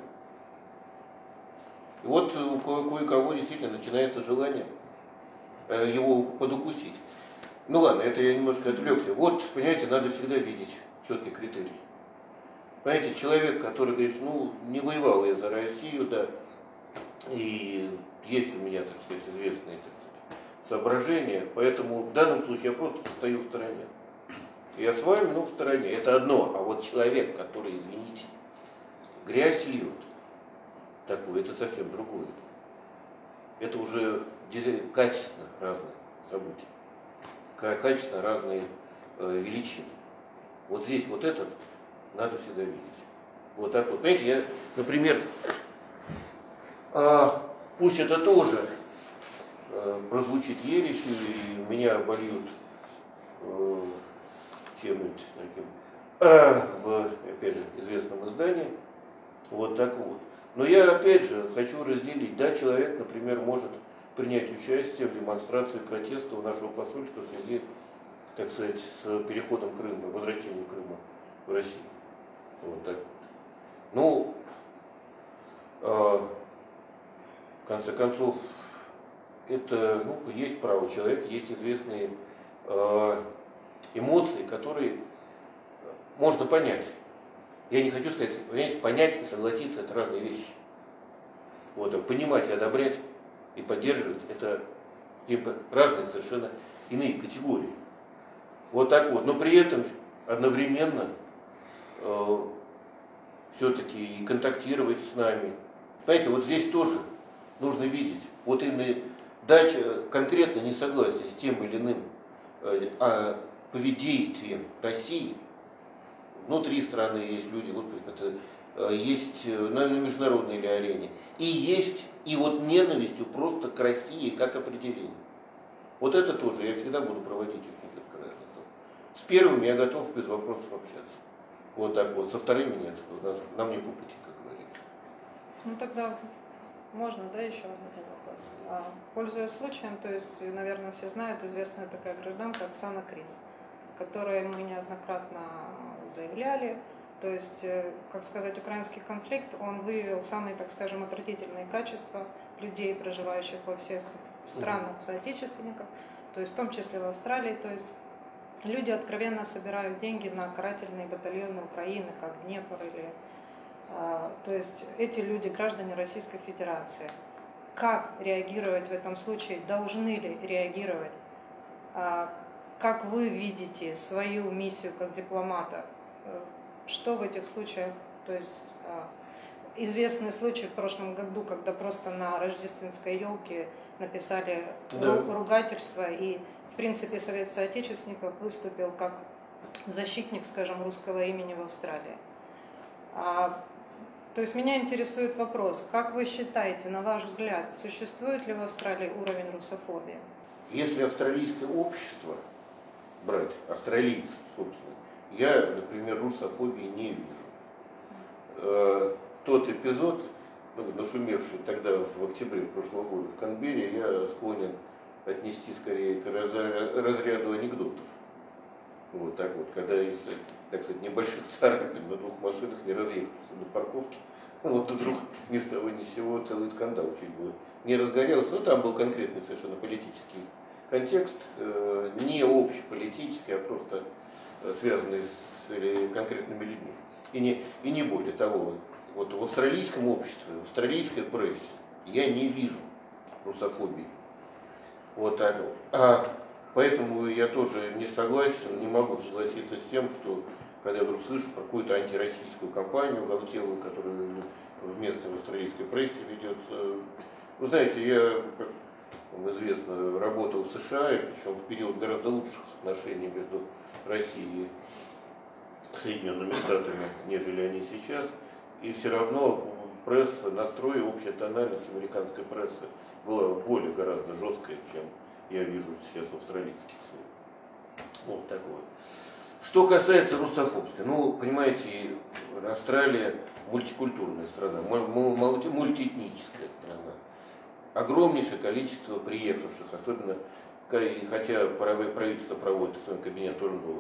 И вот у кое-кого действительно начинается желание его подукусить. Ну ладно, это я немножко отвлекся. Вот, понимаете, надо всегда видеть четкий критерий. Понимаете, человек, который говорит, ну, не воевал я за Россию, да, и есть у меня, так сказать, известные, так сказать, соображения, поэтому в данном случае я просто стою в стороне. Я с вами, но в стороне. Это одно. А вот человек, который, извините, грязь льет, такое, это совсем другое. Это уже качественно разные события, качественно разные э, величины. Вот здесь вот этот надо всегда видеть. Вот так вот. Понимаете, я, например, а, пусть это тоже э, прозвучит ересью, и меня обольют э, чем-нибудь таким, э, в, опять же, известном издании. Вот так вот. Но я, опять же, хочу разделить. Да, человек, например, может принять участие в демонстрации протеста у нашего посольства в связи, так сказать, с переходом Крыма, возвращением Крыма в Россию. Вот так. Ну, э, в конце концов, это, ну, есть право человека, есть известные э, эмоции, которые можно понять. Я не хочу сказать, понимаете, понять и согласиться — это разные вещи. Вот, а понимать и одобрять и поддерживать — это типа разные совершенно иные категории. Вот так вот. Но при этом одновременно э, все-таки и контактировать с нами. Понимаете, вот здесь тоже нужно видеть. Вот именно дача конкретно несогласия с тем или иным э, а, поведением России. Внутри страны есть люди, господи, это э, есть на международной или арене. И есть и вот ненавистью просто к России как определение. Вот это тоже я всегда буду проводить очень четко разницу. С первым я готов без вопросов общаться. Вот так вот. Со вторыми нет. Нам не по пути, как говорится. Ну тогда можно, да, еще один вопрос. А, пользуясь случаем, то есть, наверное, все знают, известная такая гражданка Оксана Крис, которой мы неоднократно заявляли. То есть, как сказать, украинский конфликт, он выявил самые, так скажем, отвратительные качества людей, проживающих во всех странах соотечественников, то есть в том числе в Австралии. То есть люди откровенно собирают деньги на карательные батальоны Украины, как Днепр или... А, то есть эти люди граждане Российской Федерации. Как реагировать в этом случае? Должны ли реагировать? А, как вы видите свою миссию как дипломата? Что в этих случаях? То есть а, известный случай в прошлом году, когда просто на рождественской елке написали да. ругательство, и в принципе Совет соотечественников выступил как защитник, скажем, русского имени в Австралии. А, то есть меня интересует вопрос, как вы считаете, на ваш взгляд, существует ли в Австралии уровень русофобии? Если австралийское общество брать, австралийцев, собственно, я, например, русофобии не вижу. Э, тот эпизод, ну, нашумевший тогда в октябре прошлого года в Канберре, я склонен отнести скорее к разряду анекдотов. Вот так вот, когда из, так сказать, небольших царапин на двух машинах не разъехался на парковке, вот вдруг ни с того ни с сего целый скандал чуть было не разгорелся. Ну, там был конкретный совершенно политический контекст, э, не общеполитический, а просто связанный с или, конкретными людьми. И не, и не более того. Вот в австралийском обществе, в австралийской прессе я не вижу русофобии. Вот так вот. А, поэтому я тоже не согласен, не могу согласиться с тем, что когда я вдруг слышу про какую-то антироссийскую кампанию оголтелую, которая в местной австралийской прессе ведется. Вы знаете, я, как вам известно, работал в США, и причем в период гораздо лучших отношений между Россией и Соединенными Штатами, нежели они сейчас. И все равно пресса, настрой, общая тональность американской прессы была более гораздо жесткая, чем я вижу сейчас в австралийских СМИ. Вот такое. Что касается русофобской, ну, понимаете, Австралия мультикультурная страна, мультиэтническая страна. Огромнейшее количество приехавших, особенно, хотя правительство проводит в своем кабинете Турндова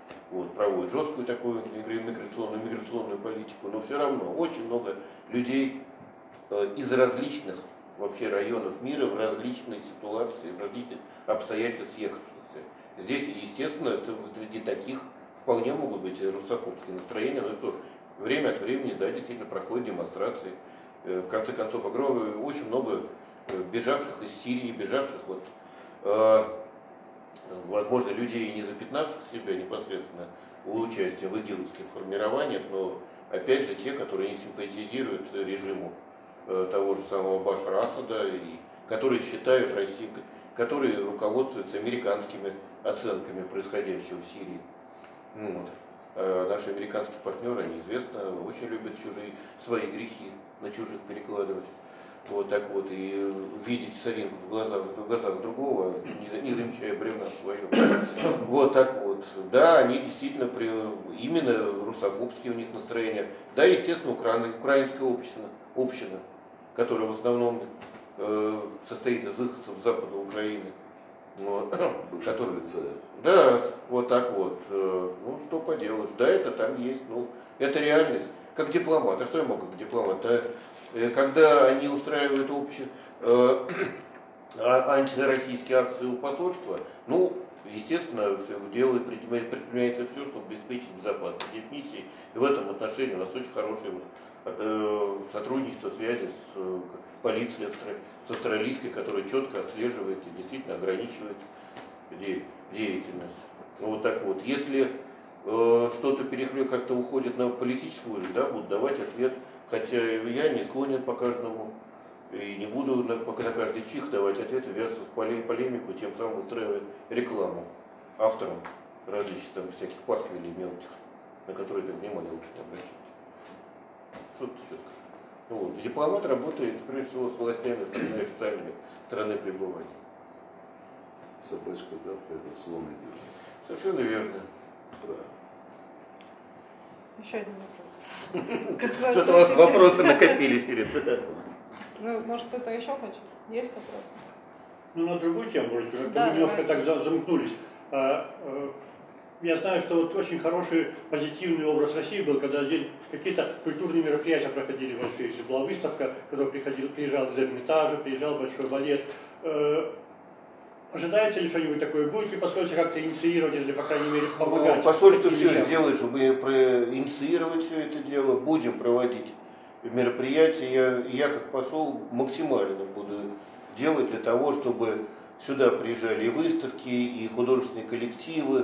вот, проводит жесткую такую миграционную, миграционную политику, но все равно очень много людей э, из различных вообще районов мира в различной ситуации, в различных обстоятельствах съехавшихся. Здесь, естественно, среди таких вполне могут быть русофобские настроения, но что время от времени, да, действительно проходят демонстрации. Э, в конце концов, огромное, очень много бежавших из Сирии, бежавших вот, э, возможно, людей, не запятнавших себя непосредственно участием в игиловских формированиях, но опять же те, которые не симпатизируют режиму э, того же самого Башара Асада, и которые считают Россию, которые руководствуются американскими оценками происходящего в Сирии. Вот. А наши американские партнеры, они известно, очень любят чужие, свои грехи на чужих перекладывать. Вот так вот, и видеть соринку в глазах, в глазах другого, не, не замечая бревна своего. Вот так вот. Да, они действительно, при, именно русофобские у них настроения. Да, естественно, украин, украинское общество, община, которое в основном э, состоит из выходцев с запада Украины. Вот, который, да, вот так вот. Э, ну, что поделаешь. Да, это там есть, ну, это реальность. Как дипломат. А что я могу как дипломат? А, когда они устраивают общие э, антироссийские акции у посольства, ну, естественно, все делает, предпринимается все, чтобы обеспечить безопасность миссии. И в этом отношении у нас очень хорошее э, сотрудничество, связи с э, полицией, с австралийской, которая четко отслеживает и действительно ограничивает де, деятельность. Вот так вот. Если э, что-то перехлёст как-то уходит на политический уровень, да, будут давать ответ. Хотя я не склонен по каждому и не буду на, на каждый чих давать ответы, ввязываться в полемику, тем самым устраивать рекламу авторам различных там всяких пасквилей мелких, на которые так внимание лучше не обращать. Что ты еще скажешь? Ну, вот. Дипломат работает прежде всего с властями страны, официальными страны пребывания. Собачка, да, это слон идет. Совершенно верно. Да. Еще один вопрос. Что-то у вас вопросы накопились, Ирина. Ну, может, кто-то еще хочет? Есть вопросы? Ну, на другую тему, может, да, мы немножко давайте. так замкнулись. Я знаю, что вот очень хороший, позитивный образ России был, когда здесь какие-то культурные мероприятия проходили большие. Здесь была выставка, когда приходил, приезжал из Эрмитажа, приезжал большой балет. Ожидаете ли что-нибудь такое? Будете ли посольство как-то инициировать или, по крайней мере, помогать? Ну, посольство все сделает, чтобы инициировать все это дело. Будем проводить мероприятия. Я, я как посол максимально буду делать для того, чтобы сюда приезжали и выставки, и художественные коллективы.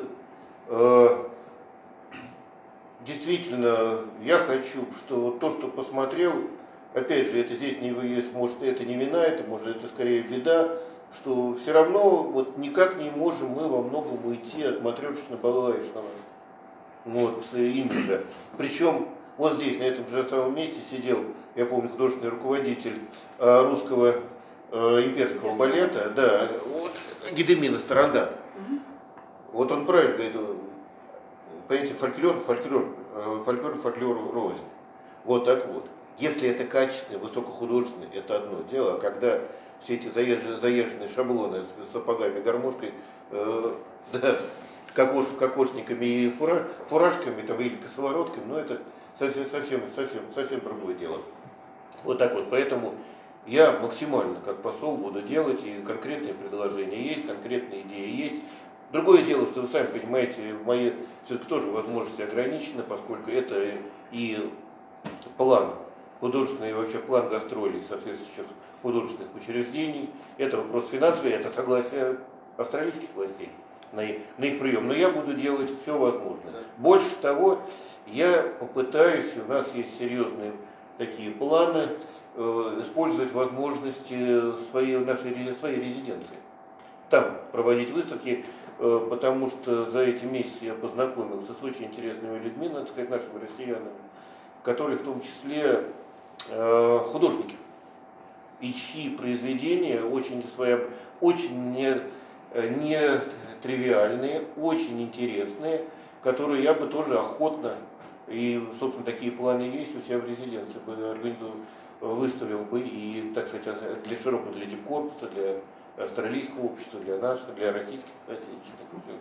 Действительно, я хочу, что то, что посмотрел, опять же, это здесь не есть, может, это не вина, это может, это скорее беда, что все равно вот никак не можем мы во многом уйти от матрешечно-балалаишного вот, имиджа. Причем вот здесь, на этом же самом месте сидел, я помню, художественный руководитель э, русского э, имперского балета, да, вот, Гедемина Стародан. Угу. Вот он правильно говорит, понимаете, фольклор, фольклор, э, фольклор, фольклор рознь. Вот так вот. Если это качественный, высокохудожественный, это одно дело, а когда все эти заезженные, заезженные шаблоны с сапогами, гармошкой, э, да, кокош, кокошниками и фура, фуражками там, или косоворотками, ну это совсем, совсем, совсем, совсем другое дело. Вот так вот, поэтому я максимально как посол буду делать, и конкретные предложения есть, конкретные идеи есть. Другое дело, что вы сами понимаете, мои все-таки тоже возможности ограничены, поскольку это и план, художественный и вообще план гастролей соответствующих художественных учреждений. Это вопрос финансовый, это согласие австралийских властей на их, на их прием. Но я буду делать все возможное. Больше того, я попытаюсь, у нас есть серьезные такие планы, э, использовать возможности своей, нашей своей резиденции. Там проводить выставки, э, потому что за эти месяцы я познакомился с очень интересными людьми, надо сказать, нашими россиянами, которые в том числе э, художники, и чьи произведения очень, своя, очень не, не тривиальные, очень интересные, которые я бы тоже охотно, и, собственно, такие планы есть у себя в резиденции, бы организовал, выставил бы, и, так сказать, для широкого, для дипкорпуса, для австралийского общества, для нашего, для российских отечественников.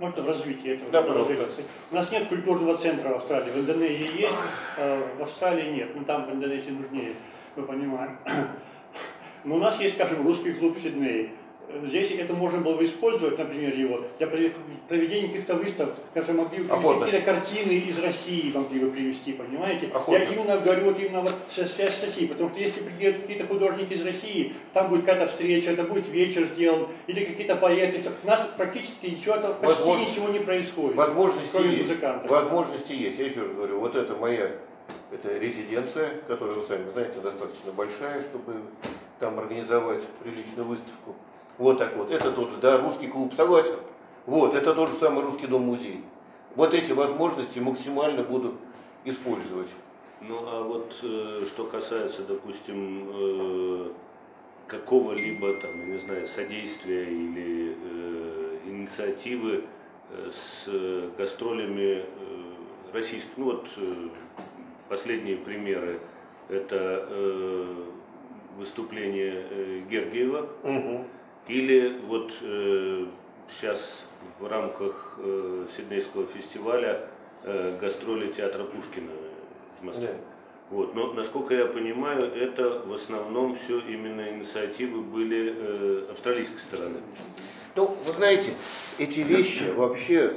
можно в развитии этого. Да, у нас нет культурного центра в Австралии. В Индонезии есть, а в Австралии нет. Ну там в Индонезии нужнее, мы понимаем. Но у нас есть, скажем, русский клуб в Сиднее. Здесь это можно было бы использовать, например, его для проведения каких-то выставок. Скажем, могли бы привезти какие-то картины из России, могли бы привезти, понимаете? Охотно. Я именно говорю вот именно вот связь с Россией, потому что если приедут какие-то художники из России, там будет какая-то встреча, это будет вечер сделан, или какие-то поэты. У нас практически ничего, почти Возможно, ничего не происходит. Возможности есть. Возможности есть. Я еще раз говорю, вот это моя это резиденция, которая, вы сами знаете, достаточно большая, чтобы там организовать приличную выставку. Вот так вот. Это тот же, да, русский клуб, согласен? Вот, это тот же самый русский дом-музей. Вот эти возможности максимально буду использовать. Ну, а вот э, что касается, допустим, э, какого-либо, там, я не знаю, содействия или э, инициативы э, с гастролями э, российских, ну вот э, последние примеры, это э, выступление э, Гергиева. Угу. Или вот э, сейчас в рамках э, Сиднейского фестиваля э, гастроли театра Пушкина в Москве. Да. Вот. Но, насколько я понимаю, это в основном все именно инициативы были э, австралийской стороны. Ну, вы знаете, эти вещи вообще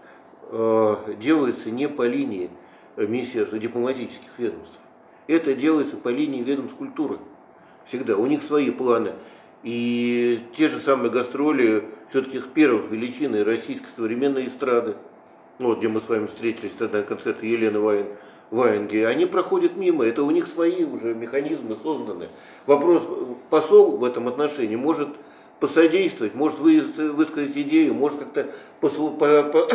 э, делаются не по линии Министерства дипломатических ведомств. Это делается по линии ведомств культуры. Всегда. У них свои планы. И те же самые гастроли все-таки первых величин российской современной эстрады, вот где мы с вами встретились тогда на концерте Елены Ваен, Ваенги, они проходят мимо, это у них свои уже механизмы созданы. Вопрос, посол в этом отношении может посодействовать, может высказать идею, может как-то посол, по, по,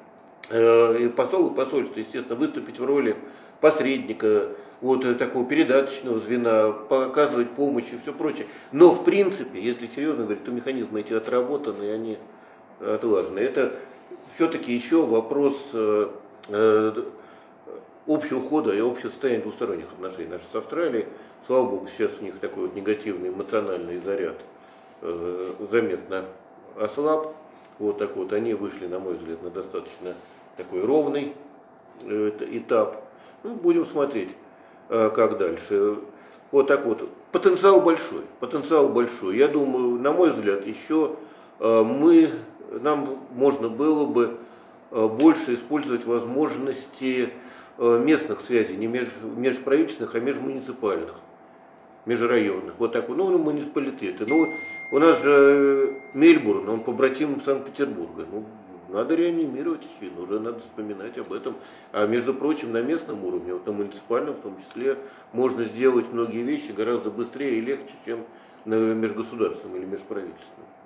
э, посол и посольство, естественно, выступить в роли посредника, вот такого передаточного звена, показывать помощь и все прочее. Но в принципе, если серьезно говорить, то механизмы эти отработаны и они отлажены. Это все-таки еще вопрос э, э, общего хода и общего состояния двусторонних отношений наших с Австралией. Слава богу, сейчас у них такой вот негативный эмоциональный заряд э, заметно ослаб. Вот так вот, они вышли, на мой взгляд, на достаточно такой ровный э, этап. Ну, будем смотреть, как дальше. Вот так вот. Потенциал большой. Потенциал большой. Я думаю, на мой взгляд, еще мы, нам можно было бы больше использовать возможности местных связей, не меж, межправительственных, а межмуниципальных, межрайонных. Вот так вот. Ну, муниципалитеты. Ну, у нас же Мельбурн, он побратим Санкт-Петербурга. Ну, надо реанимировать Чину, уже надо вспоминать об этом. А между прочим, на местном уровне, вот на муниципальном в том числе, можно сделать многие вещи гораздо быстрее и легче, чем на межгосударственном или межправительственном.